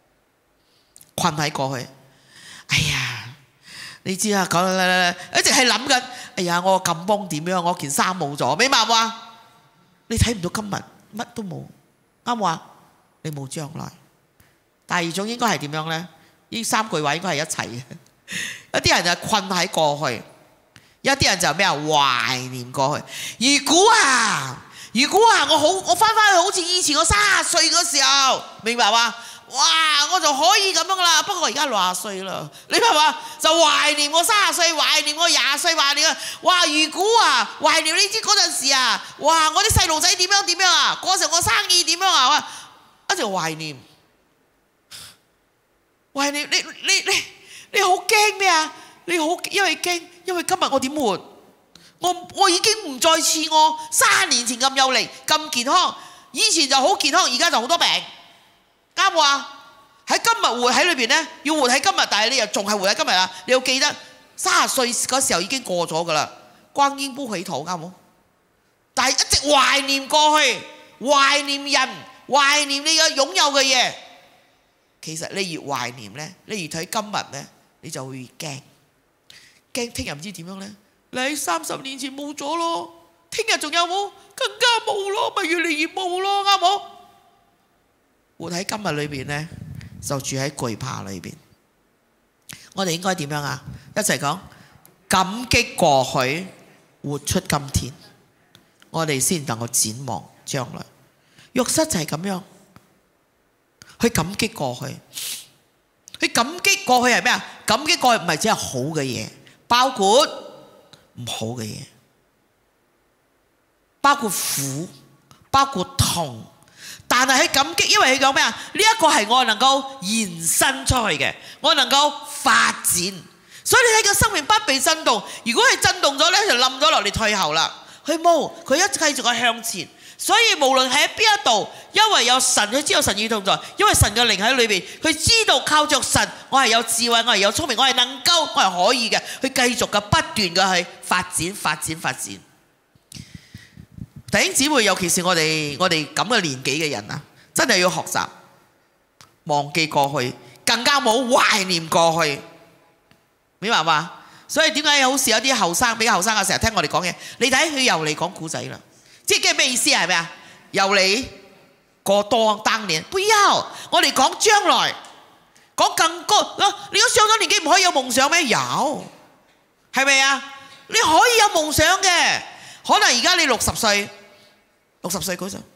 哎呀，你知啊，講一直係諗緊，哎呀，我個錦邦點樣？我件衫冇咗，明白冇？你睇唔到今日乜都冇，啱話你冇將來。第二種應該係點樣呢？呢3句話應該係一齊嘅。一啲人就困喺過去，一啲人就咩啊？懷念過去。如果啊，我翻去好似以前我30歲嗰時候，明白嘛？哇！我就可以咁樣啦，不過而家60歲啦，你明嘛？就懷念我30歲，懷念我20歲，懷念啊！哇！如果啊，懷念你知嗰陣時啊，哇！我啲細路仔點樣啊？嗰時我生意點樣啊？一直懷念，你好驚咩啊？你好因為驚，因為今日我點活？我已經唔再似我3年前咁有力、咁健康。以前就好健康，而家就好多病。啱話喺今日活喺裏邊呢，要活喺今日，但係你又仲係活喺今日啊！你要記得30歲嗰時候已經過咗噶啦，光陰不回頭，啱冇？ 但係一直懷念過去，懷念人，懷念你嘅擁有嘅嘢。其實你越懷念呢，你越睇今日呢，你就會越驚，驚聽日唔知點樣呢。你30年前冇咗咯，聽日仲有冇？更加冇咯，咪越嚟越冇咯，啱冇？活喺今日裏邊呢，就住喺懼怕裏邊。我哋應該點樣啊？一齊講感激過去，活出今天，我哋先能夠展望將來。約瑟就係咁樣，去感激過去。去感激過去係咩啊？感激過去唔係只係好嘅嘢，包括唔好嘅嘢，包括苦，包括痛。但係喺感激，因為佢講咩啊？呢一個係我能夠延伸出去嘅，我能夠發展。所以你睇個生命不被震動，如果係震動咗呢，就冧咗落嚟退後啦。佢冇，佢一繼續係向前。所以無論喺邊一度，因為有神，佢知道神與同在，因為神嘅靈喺裏邊，佢知道靠着神，我係有智慧，我係有聰明，我係能夠，我係可以嘅，去繼續嘅不斷嘅去發展。弟兄姊妹，尤其是我哋咁嘅年紀嘅人啊，真係要學習忘記過去，更加冇懷念過去，明白嘛？所以點解好似有啲後生比較後生嘅成日聽我哋講嘢，你睇佢又嚟講故仔啦，即係咩意思係咪啊？又嚟過多當年，不要，我哋講將來，講更高。你如果上咗年紀唔可以有夢想咩？有，係咪啊？你可以有夢想嘅，可能而家你60歲嗰陣，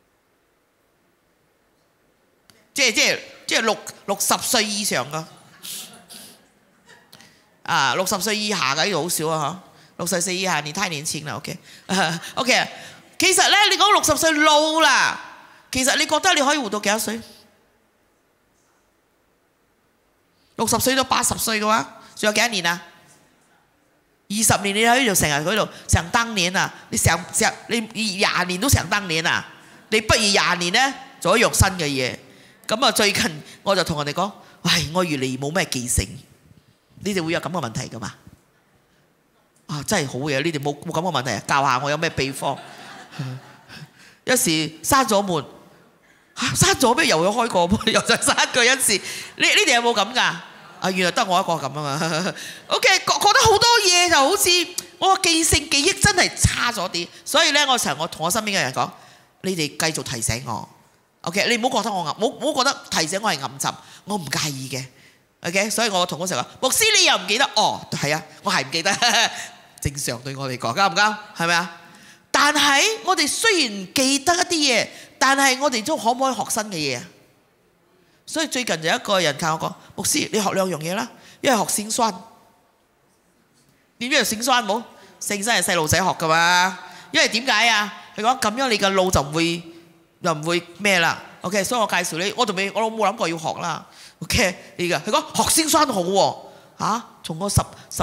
即係60歲以上噶，60歲以下嘅呢度好少啊嗬，60歲以下你太年輕啦 ，OK， 其實咧你講60歲老啦，其實你覺得你可以活到幾多歲？60歲到80歲嘅話，仲有幾多年啊？20年你喺度成日喺度想當年啊！你20年都想當年啊！你不如20年呢做一樣新嘅嘢。咁啊，最近我就同人哋講，喂，我越嚟越冇咩記性。你哋會有咁嘅問題噶嘛？真係好嘢！你哋冇咁嘅問題，教下我有咩秘方。一時閂咗門，閂咗咩？又要開過，又再閂過一次。你哋有冇咁㗎？原來得我一個咁啊嘛。OK， 覺得好多嘢就好似我個記憶真係差咗啲，所以咧我成日同我身邊嘅人講，你哋繼續提醒我。OK， 你唔好覺得我唔好覺得提醒我係暗沉，我唔介意嘅。OK， 所以我同我成日講，牧師你又唔記得？係啊，我係唔記得，正常對我嚟講，啱唔啱？係咪啊？但係我哋雖然記得一啲嘢，但係我哋都可唔可以學新嘅嘢啊？所以最近有一個人教我講，牧師你學2樣嘢啦，一係學聖酸，點知聖酸冇？聖酸係細路仔學噶嘛，因為點解啊？佢講咁樣你嘅腦就唔會咩啦。OK， 所以我介紹你，我冇諗過要學啦。OK， 呢個佢講學聖酸好喎，從個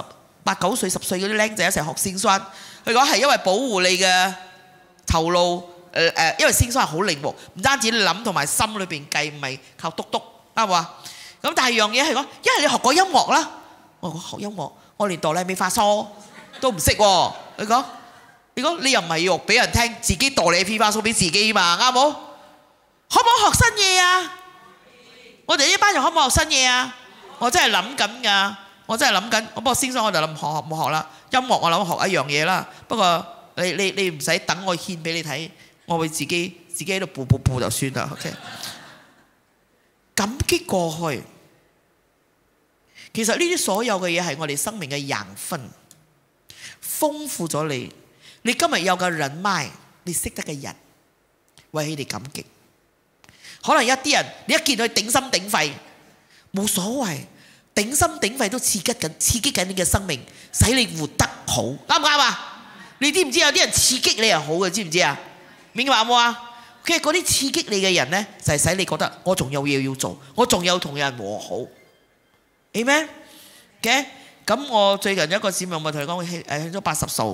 18、9歲、10歲嗰啲僆仔一齊學聖酸，佢講係因為保護你嘅頭腦。因為聖酸係好靈活，唔單止你諗同埋心裏邊計，唔係靠篤篤啱唔啱？咁但係樣嘢係講，因為你學過音樂啦，我講學音樂，我連哆來咪發嗦都唔識喎。佢講你又唔係要俾人聽，自己哆來咪發嗦俾自己嘛，啱冇？可唔可以學新嘢啊？我哋呢班人可唔可以學新嘢啊？我真係諗緊㗎，我不過聖酸我就諗冇學啦，音樂我諗學一樣嘢啦，不過你唔使等我獻俾你睇。我會自己喺度步就算啦。OK， 感激過去，其實呢啲所有嘅嘢係我哋生命嘅養分，豐富咗你。你今日有個人脈，你識得嘅人，為佢哋感激。可能一啲人你一見佢頂心頂肺，冇所謂，頂心頂肺都刺激緊你嘅生命，使你活得好，啱唔啱啊？你知唔知有啲人刺激你係好嘅？知唔知啊？明白冇啊？其實嗰啲刺激你嘅人呢，就係使你覺得我仲有嘢要做，我仲有同人和好。Amen？嘅咁我最近有一個姊妹，我同你講，佢慶咗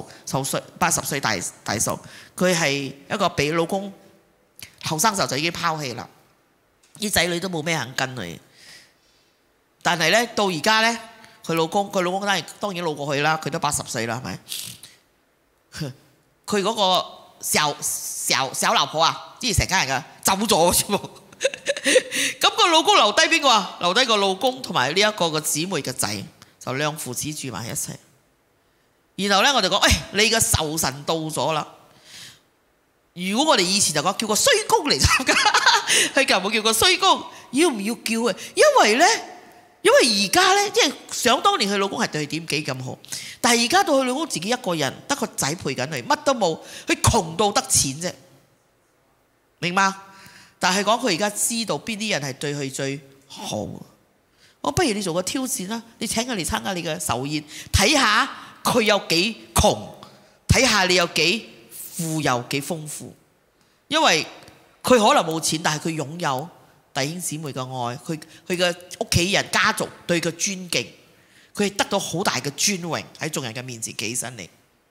80歲大壽，佢係一個俾老公後生時候就已經拋棄啦，啲仔女都冇咩肯跟佢。但係呢，到而家呢，佢老公當然老過去啦，佢都80歲啦，係咪？佢嗰個小老婆啊，之前成家人噶走咗啫喎。咁個老公留低邊個啊？留低個老公同埋呢一個姊妹嘅仔，就兩父子住埋一齊。然後呢，我哋講，你嘅壽辰到咗啦。如果我哋以前就講叫個衰公嚟參加，佢就冇叫個衰公，要唔要叫啊？因為而家呢，即係想當年佢老公係對佢點幾咁好，但係而家到佢老公自己一個人，得個仔陪緊佢，乜都冇，佢窮到得錢啫，明嗎？但係講佢而家知道邊啲人係對佢最好，我不如你做個挑戰啦，你請佢嚟參加你嘅壽宴，睇下佢有幾窮，睇下你有幾富有幾豐富，因為佢可能冇錢，但係佢擁有弟兄姊妹嘅愛，佢嘅屋企人家族對佢尊敬，佢係得到好大嘅尊榮喺眾人嘅面前企起身嚟。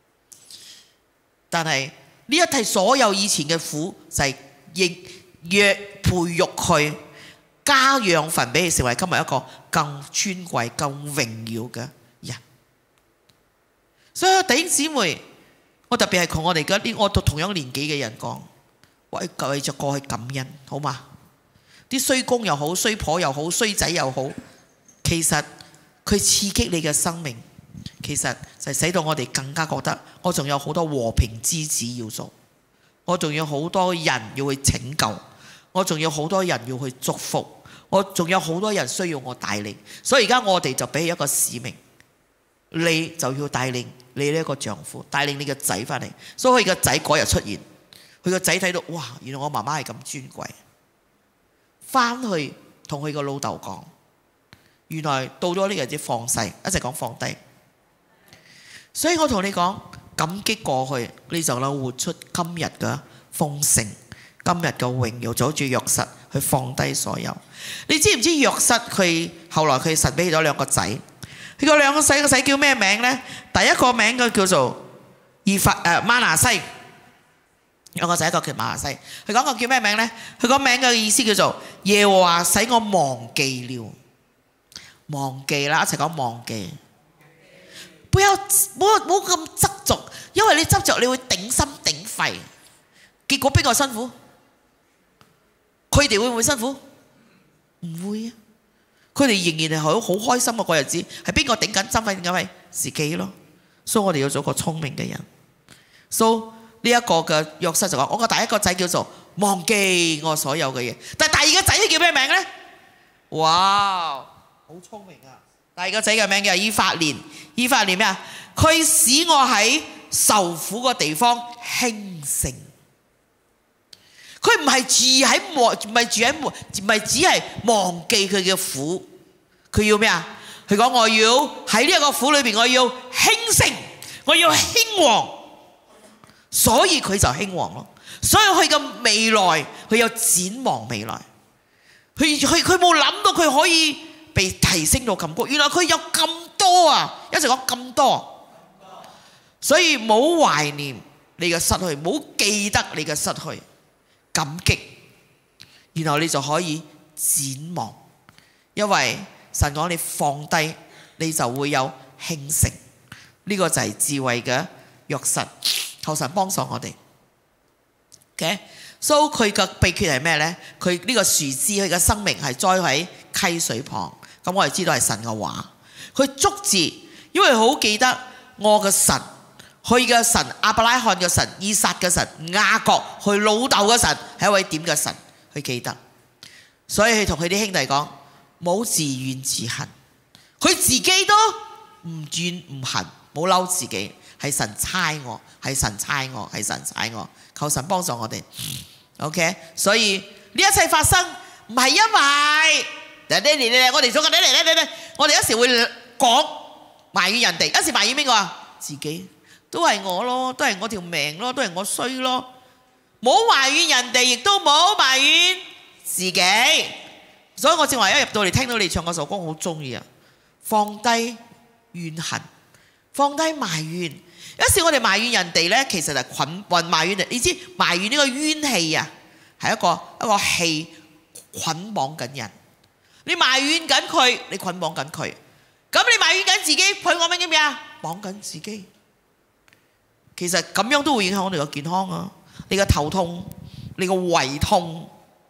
但係呢一切所有以前嘅苦就係培育佢，加養分俾佢成為今日一個更尊貴更榮耀嘅人。所以弟兄姊妹，我特別係同我哋啲我同樣年紀嘅人講，為著過去感恩，好嗎？啲衰公又好，衰婆又好，衰仔又好，其實佢刺激你嘅生命，其實就使到我哋更加覺得我仲有好多和平之子要做，我仲有好多人要去拯救，我仲有好多人要去祝福，我仲有好多人需要我帶領。所以而家我哋就俾一個使命，你就要帶領你呢一個丈夫，帶領你嘅仔翻嚟。所以佢個仔嗰日出現，佢個仔睇到，哇，原來我媽媽係咁尊貴，翻去同佢個老豆講，原來到咗呢個日子放勢，一直講放低。所以我同你講，感激過去，你就能活出今日嘅豐盛，今日嘅榮耀，就好似約瑟去放低所有。你知唔知約瑟佢後來佢神俾咗兩個仔，佢個兩個仔叫咩名呢？第一個名佢叫做瑪拿西，有個仔一個叫瑪拿西。佢講個叫咩名呢？佢個名嘅意思叫做耶和華使我忘記了，忘記啦，一齊講忘記。唔好咁執着，因為你執着你會頂心頂肺，結果邊個辛苦？佢哋會唔會辛苦？唔會啊！佢哋仍然係好開心嘅過日子，係邊個頂緊心肺頂緊肺？自己咯。所以我哋要做個聰明嘅人。所以呢一個嘅約瑟就講：我個第一個仔叫做忘記我所有嘅嘢，但係第二個仔叫咩名呢？哇，好聰明啊！第二個仔嘅名叫以法蓮。以法蓮咩啊？佢使我喺受苦個地方興盛。佢唔係只係忘記佢嘅苦，佢要咩啊？佢講我要喺呢一個苦裏邊，我要興盛，我要興旺，所以佢就興旺咯。所以佢嘅未來，佢有展望未來。佢冇諗到佢可以被提升到咁高，原來佢有咁多啊！一直講咁多，所以冇懷念你嘅失去，冇記得你嘅失去，感激，然後你就可以展望，因為神講你放低，你就會有興盛。呢個就係智慧嘅約瑟，求神幫助我哋。OK，所以佢嘅秘訣係咩呢？佢呢個樹枝，佢嘅生命係栽喺溪水旁。咁我哋知道係神嘅話，佢捉住，因為好記得我嘅神，佢嘅神亞伯拉罕嘅神、以撒嘅神、雅各佢老豆嘅神係一位點嘅神，佢記得，所以佢同佢啲兄弟講，冇自怨自恨，佢自己都唔怨唔恨，冇嬲自己，係神差我，係神差我，係神差我，求神幫助我哋。OK， 所以呢一切發生唔係因為我哋我哋一時會講埋怨人哋，一時埋怨邊個啊？自己都係我咯，都係我條命咯，都係我衰咯。冇埋怨人哋，亦都冇埋怨自己。所以我正話一入到嚟聽到你唱嗰首歌，我好中意啊！放低怨恨，放低埋怨。有時我哋埋怨人哋呢，其實係捆綁埋怨人。你知埋怨呢個冤氣啊，係一個氣捆綁緊人。你埋怨緊佢，你捆綁緊佢。咁你埋怨緊自己，捆綁緊咩啊？綁緊自己。其實咁樣都會影響我哋嘅健康啊！ 你個頭痛、你個胃痛，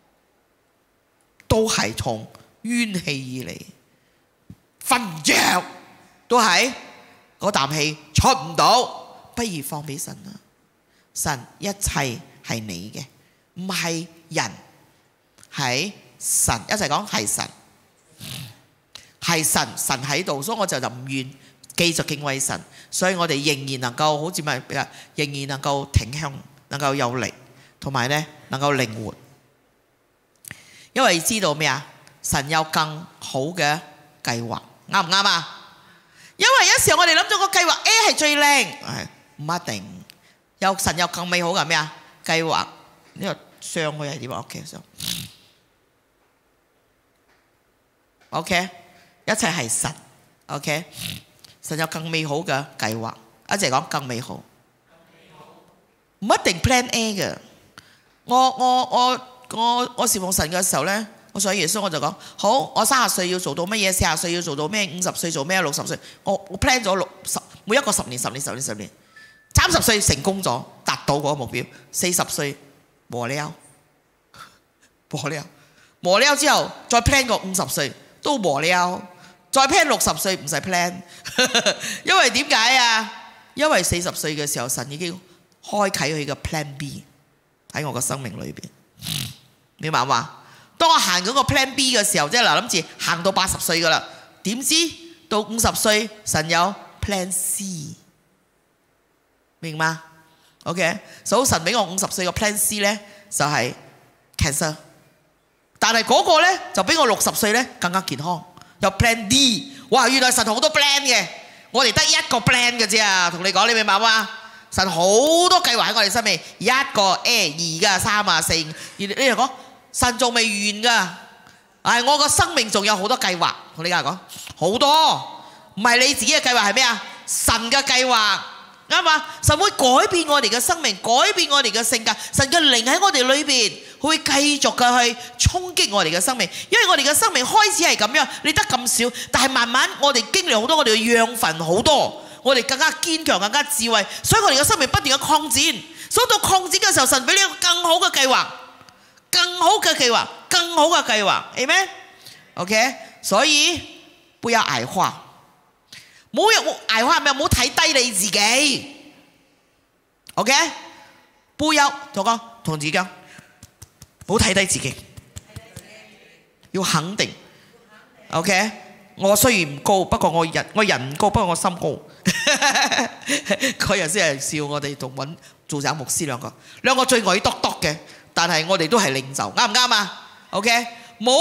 都係從冤氣而嚟。瞓唔着都係嗰啖氣出唔到，不如放俾神啦。神一切係你嘅，唔係人，係神。一齊講係神，係神，神喺度，所以我就唔願繼續敬畏神。所以我哋仍然能夠好似咪仍然能夠挺胸，能夠有力，同埋呢能夠靈活。因為知道咩啊？神有更好嘅計劃，啱唔啱啊？因為有時候我哋諗咗個計劃 A 係最靚，唔一定。神有更美好嘅咩啊？計劃。呢個上去係點啊？OK， 上。OK， 一切係神。OK， 神有更美好嘅計劃。一直講更美好，唔一定 Plan A 嘅。我侍奉神嘅時候呢，我信耶穌我就講好，我30歲要做到乜嘢，40歲要做到咩，50歲做咩，60歲我 plan 咗每一個10年，30歲成功咗，達到嗰個目標，40歲磨了之後再 plan 個50歲都磨了，再 plan 60歲唔使 plan 因為點解啊？因為40歲嘅時候神已經開啟佢嘅 plan B 喺我個生命裏邊，明白嘛？當我行嗰個 plan B 嘅時候，即係諗住行到80歲噶啦，點知到50歲神有 plan C， 明嗎 ？OK， 所以神俾我50歲嘅 plan C 呢，就係 cancer， 但係嗰個呢，就比我60歲呢更加健康，有 plan D。哇！原來神好多 plan 嘅，我哋得一個 plan 嘅啫。同你講，你明白嗎？神好多計劃喺我哋身邊，一個 A 2噶3啊4，你又講神仲未完噶，我個生命仲有好多計劃。同你講好多，唔係你自己嘅計劃係咩啊？神嘅計劃。啱嘛？神會改變我哋嘅生命，改變我哋嘅性格。神嘅靈喺我哋裏邊，會繼續嘅去衝擊我哋嘅生命。因為我哋嘅生命開始係咁樣，你得咁少，但係慢慢我哋經歷好多，我哋嘅養分好多，我哋更加堅強，更加智慧，所以我哋嘅生命不斷嘅擴展。所以到擴展嘅時候，神俾你一個更好嘅計劃，更好嘅計劃，更好嘅計劃，Amen？ OK， 所以不要矮化。冇矮化咩？冇睇低你自己 ，OK？ 不要同自己講，冇睇低自己，要肯定 ，OK？ 我雖然唔高，不過我人唔高，不過我心高。嗰日先係笑我哋同揾做長牧師兩個最矮篤篤嘅，但係我哋都係領袖，啱唔啱啊 ？OK？冇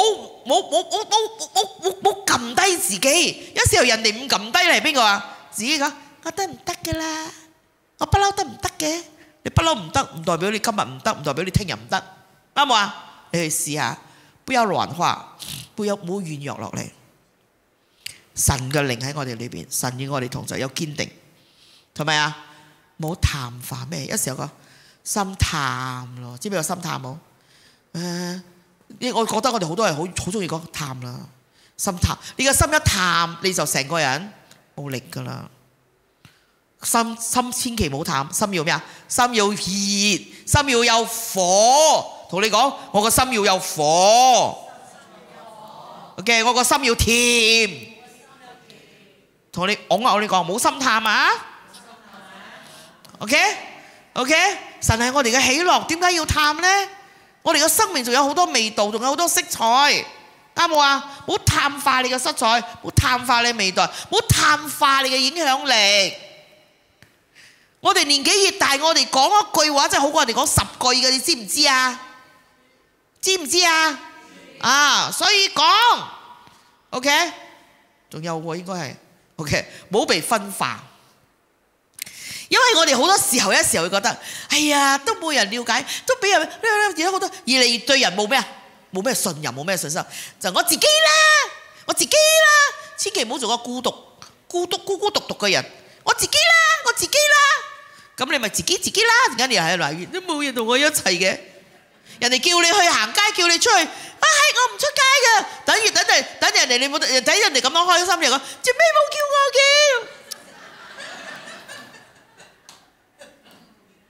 撳低自己，有時候人哋唔撳低你係邊個啊？自己講我得唔得㗎啦？我不嬲得唔得嘅？你不嬲唔得，唔代表你今日唔得，唔代表你聽日唔得，啱冇啊？你去試下，不要亂化，唔好軟弱落嚟。神嘅靈喺我哋裏邊，神與我哋同在，有堅定，同埋啊，冇淡化咩？有時候講心淡咯，知唔知有心淡冇？我覺得我哋好多人好中意講淡啦，心淡。你個心一淡，你就成個人冇力噶啦。心千祈唔好淡，心要咩啊？心要熱，心要有火。同你講，我個心要有火。OK， 我個心要甜。同你講冇心淡啊。OK， 神係我哋嘅喜樂，點解要淡呢？我哋嘅生命仲有好多味道，仲有好多色彩，啱冇啊？唔好淡化你嘅色彩，唔好淡化你嘅味道，唔好淡化你嘅影響力。我哋年紀越大，我哋講一句話真係好過人哋講10句嘅，你知唔知啊？知唔知啊？啊，所以講 OK， 仲有喎，應該係 OK， 唔好被分化。因為我哋好多時候會覺得，哎呀，都冇人了解，都俾人而家好多，而你對人冇咩啊？冇咩信任，冇咩信心，就我自己啦，千祈唔好做個孤獨嘅人，我自己啦，咁你咪自己啦，點解你又喺度賴？都冇人同我一齊嘅，人哋叫你去行街，叫你出去，我唔出街嘅，等人哋你冇睇人哋咁樣開心，你講做咩冇叫我嘅？人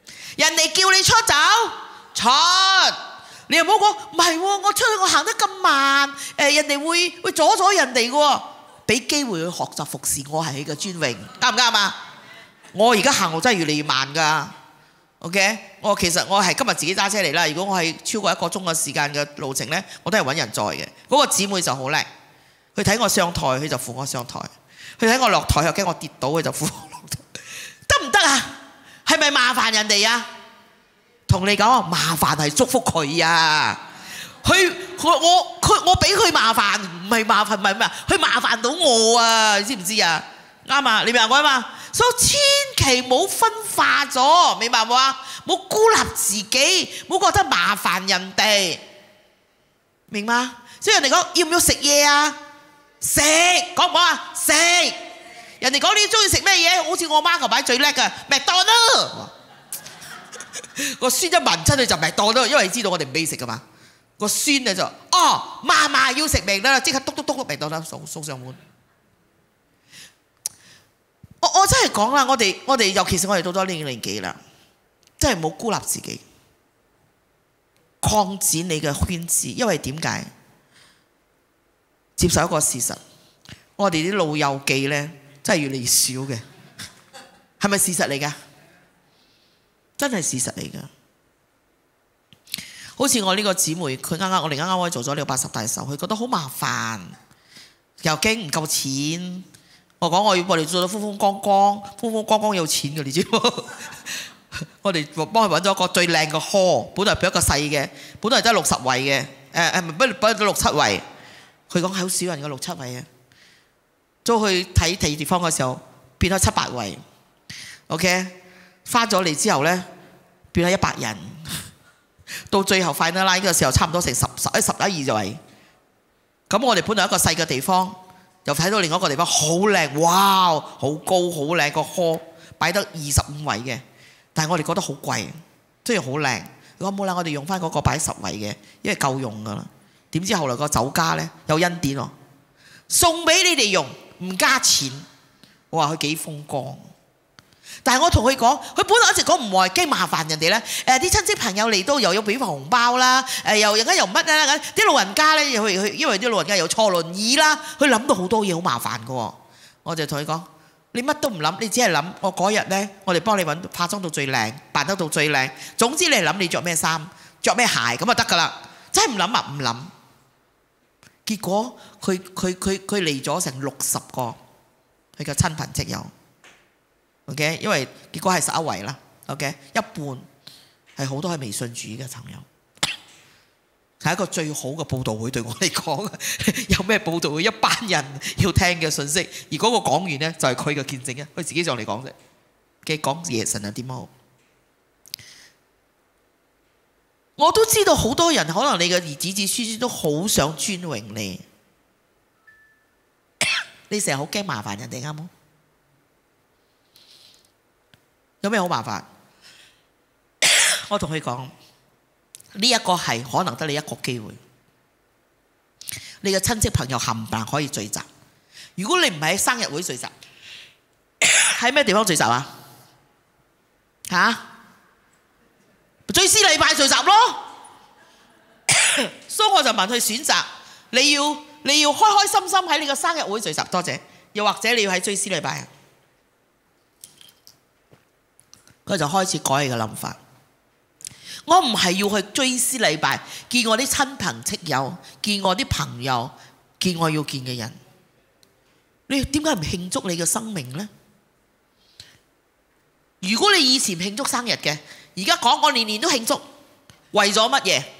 人哋叫你出走，出。你又唔好講，唔係喎，我出去我行得咁慢，人哋會阻咗人哋嘅喎。俾機會去學習服侍我係佢嘅尊榮，啱唔啱啊？我而家行路真係越嚟越慢㗎。OK， 其實我係今日自己揸車嚟啦。如果我係超過1個鐘嘅時間嘅路程呢，我都係揾人載嘅。嗰個姊妹就好叻，佢睇我上台，佢就扶我上台；佢睇我落台，又驚我跌倒，佢就扶我落台。得唔得啊？係咪麻煩人哋啊？同你講，麻煩係祝福佢啊！我俾佢麻煩，唔係麻煩，唔係咩？佢麻煩到我啊！你知唔知啊？啱啊！你明白我啊嘛？所以千祈冇分化咗，明白冇啊？冇孤立自己，冇覺得麻煩人哋，明嗎？所以人哋講要唔要食嘢啊？食，講唔講啊？食。人哋講你中意食咩嘢？好似我媽球牌最叻嘅麥當勞。個孫一聞親佢就麥當勞，因為知道我哋唔俾食噶嘛。個孫咧就嫲嫲要食麥當勞，即刻篤麥當勞送上門。我真係講啦，我哋尤其是我哋到咗呢個年紀啦，真係冇孤立自己，擴展你嘅圈子。因為點解？接受一個事實，我哋啲老友記咧真係越嚟越少嘅，係咪事實嚟㗎？真係事實嚟㗎。好似我呢個姊妹，我哋啱啱可以做咗呢個80大壽，佢覺得好麻煩，又驚唔夠錢。我講我哋做到風風光光有錢嘅，你知冇？我哋幫佢揾咗個最靚嘅 hall， 本來俾一個細嘅，本來得60位嘅，不如6、7位。佢講好少人嘅6、7位啊。租去睇第二地方嘅時候，變咗7、8位。OK， 翻咗嚟之後咧，變咗100人。到最後 final line 嘅時候，差唔多成11、12位。咁我哋本來一個細嘅地方。又睇到另外一個地方好靚，哇！好高好靚個 hall， 擺得25位嘅，但係我哋覺得好貴，雖然好靚。如果冇啦，我哋用翻嗰個擺10位嘅，因為夠用噶啦。點知後來個酒家呢，有恩典喎，送俾你哋用，唔加錢。我話佢幾風光。但係我同佢講，佢本來一直講唔話驚麻煩人哋咧。啲親戚朋友嚟到又要俾份紅包啦，又而家又乜啦，啲老人家咧因為啲老人家又坐輪椅啦，佢諗到好多嘢好麻煩噶喎。我就同佢講，你乜都唔諗，你只係諗我嗰日咧，我哋幫你揾化妝到最靚，扮得到最靚。總之你係諗你着咩衫，着咩鞋咁就得噶啦。真係唔諗啊，唔諗。結果佢嚟咗成60個，佢嘅親朋戚友。OK， 因為結果係11位啦。OK， 一半係好多係微信主義嘅朋友，係一個最好嘅佈道會對我嚟講。有咩佈道會？一班人要聽嘅信息，而嗰個講員呢，就係佢嘅見證啊，佢自己上嚟講啫。嘅講耶神係點好？我都知道好多人可能你嘅兒子孫都好想尊榮你，你成日好驚麻煩人哋，啱冇？有咩好麻煩？我同佢講，呢一個係可能得你一個機會，你嘅親戚朋友冚唪唥可以聚集。如果你唔係喺生日會聚集，喺咩地方聚集啊？追思禮拜聚集咯。所以我就問佢選擇，你要開開心心喺你個生日會聚集，多謝。又或者你要喺追思禮拜啊？佢就開始改佢嘅諗法。我唔係要去追思禮拜，見我啲親朋戚友，見我啲朋友，見我要見嘅人。你點解唔慶祝你嘅生命呢？如果你以前慶祝生日嘅，而家講我年年都慶祝，為咗乜嘢？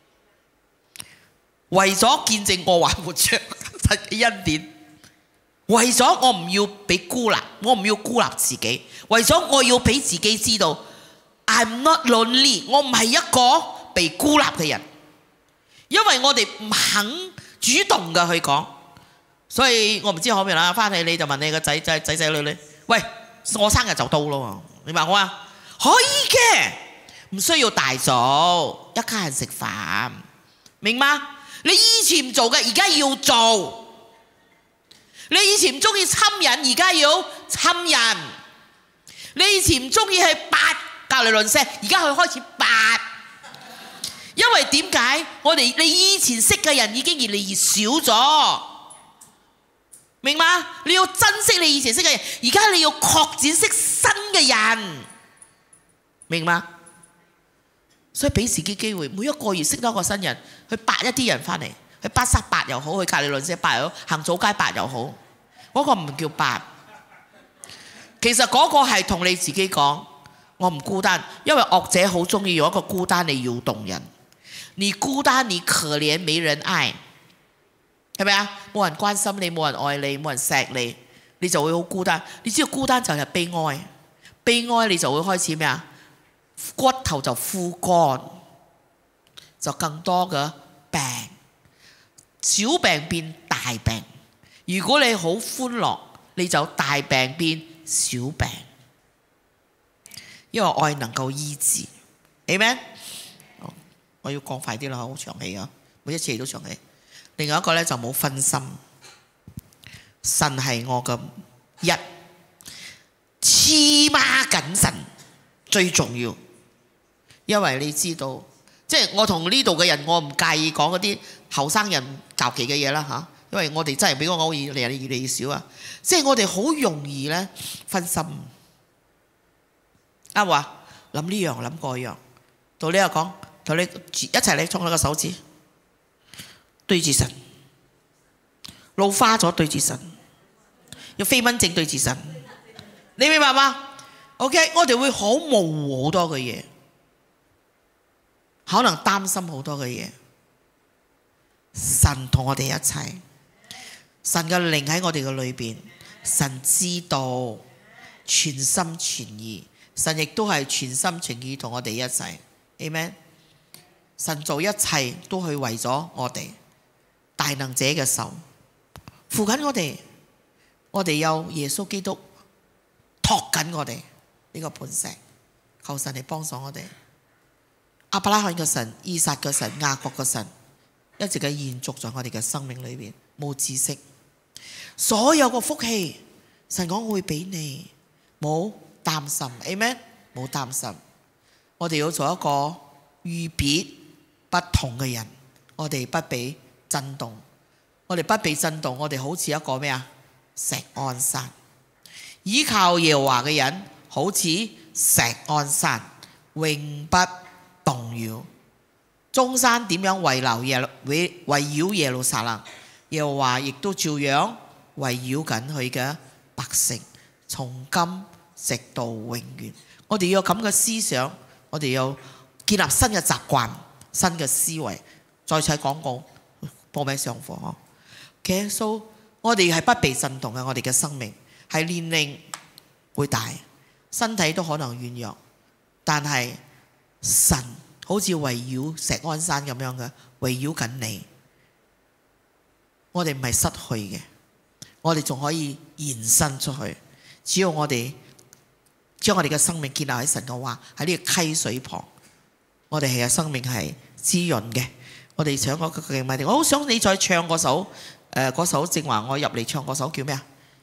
為咗見證我還活着神嘅恩典。為咗我唔要俾孤立，我唔要孤立自己。為咗我要俾自己知道 I'm not lonely， 我唔係一個被孤立嘅人。因為我哋唔肯主動嘅去講，所以我唔知可唔可以啦。翻去你就問你個仔女，喂，我生日就到咯，你話我啊？可以嘅，唔需要大做，一家人食飯，明嗎？你以前唔做嘅，而家要做。你以前唔中意侵人，而家要侵人。你以前唔中意去隔離鄰舍，而家佢開始8。因為點解？你以前識嘅人已經越嚟越少咗，明嘛？你要珍惜你以前識嘅人，而家你要擴展識新嘅人，明嘛？所以俾自己機會，每一個月識多個新人，去8一啲人翻嚟，去巴剎8又好，去隔離鄰舍8又好，行早街8又好，嗰個唔叫8。其實嗰個係同你自己講，我唔孤單，因為惡者好中意用一個孤單嚟搖動人。你孤單，你可憐，沒人愛，係咪啊？冇人關心你，冇人愛你，冇人錫你，你就會好孤單。你知道孤單就係悲哀，悲哀你就會開始咩啊？骨頭就枯乾，就更多嘅病，小病變大病。如果你好歡樂，你就大病變小病，因為愛能夠醫治。Amen。我要講快啲啦，好長氣啊！每一次都長氣。另外一個咧就冇分心，神係我嘅一，黐孖緊神最重要。因為你知道，即係我同呢度嘅人，我唔介意講嗰啲後生人尤其嘅嘢啦嚇。因為我哋真係比我偶爾嚟越嚟越少啊，即係我哋好容易咧分心。啱話諗呢樣諗嗰樣，到呢個講。同你一齊嚟衝開個手指，對住神，老花咗對住神，要飛蚊症對住神，你明白嗎 ？OK， 我哋會好模糊好多嘅嘢，可能擔心好多嘅嘢。神同我哋一齊，神嘅靈喺我哋嘅裏邊，神知道全心全意，神亦都係全心全意同我哋一齊。Amen。神做一切都係為咗我哋，大能者嘅手扶緊我哋，我哋有耶穌基督托緊我哋呢個磐石，求神嚟幫助我哋。亞伯拉罕嘅神、以撒嘅神、雅各嘅神，一直嘅延續在我哋嘅生命裏邊，冇止息。所有個福氣，神講我會俾你，冇擔心 ，Amen， 冇擔心。我哋要做一個預別不同嘅人，我哋不被震動，我哋不被震動，我哋好似一個咩啊？錫安山，依靠耶和華嘅人，好似錫安山，永不動搖。中山點樣圍繞耶路撒冷，耶和華亦都照樣圍繞緊佢嘅百姓，從今直到永遠。我哋要有咁嘅思想，我哋要建立新嘅習慣。新嘅思維，再睇廣告，報名上課嗬。Okay，so 我哋係不被震動嘅，我哋嘅生命係年齡會大，身體都可能軟弱，但係神好似圍繞錫安山咁樣嘅圍繞緊你。我哋唔係失去嘅，我哋仲可以延伸出去。只要我哋將我哋嘅生命建立喺神嘅話，喺呢個溪水旁。我哋係嘅生命係滋潤嘅。我哋唱嗰個敬拜，我好想你再唱嗰首嗰首正話我入嚟唱嗰首叫咩啊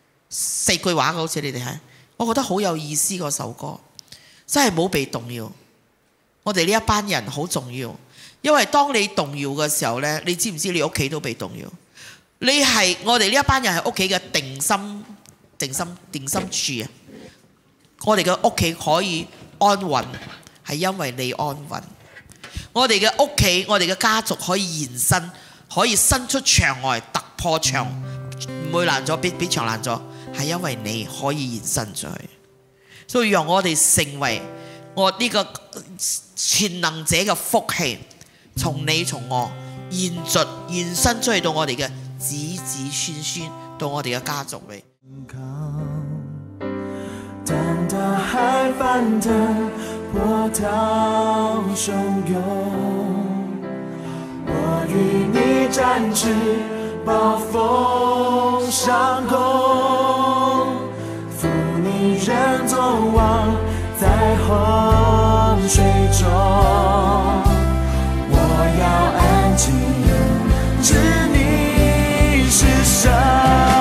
？4句話嘅，好似你哋係，我覺得好有意思嗰首歌，真係冇被動搖。我哋呢一班人好重要，因為當你動搖嘅時候呢，你知唔知你屋企都被動搖？你係我哋呢一班人係屋企嘅定心柱啊！我哋嘅屋企可以安穩，係因為你安穩。我哋嘅屋企，我哋嘅家族可以延伸，可以伸出牆外，突破牆，唔會爛咗，俾牆爛咗，係因為你可以延伸出去。所以讓我哋成為我呢個全能者嘅福氣，從你從我延伸出去到我哋嘅子子孫孫，到我哋嘅家族裏。當大海翻騰，波濤洶湧，我與你展翅，暴風上空，扶你人作王，在洪水中，我要安靜，知你是神。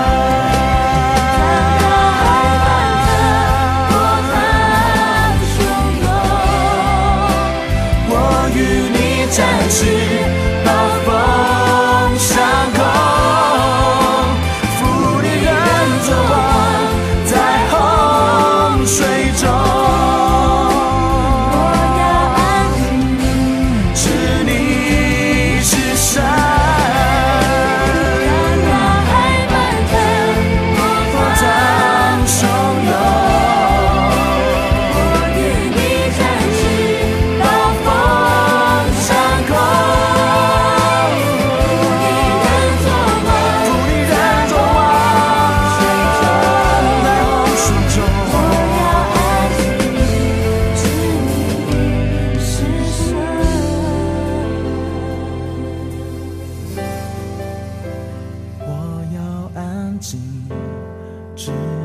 靜，只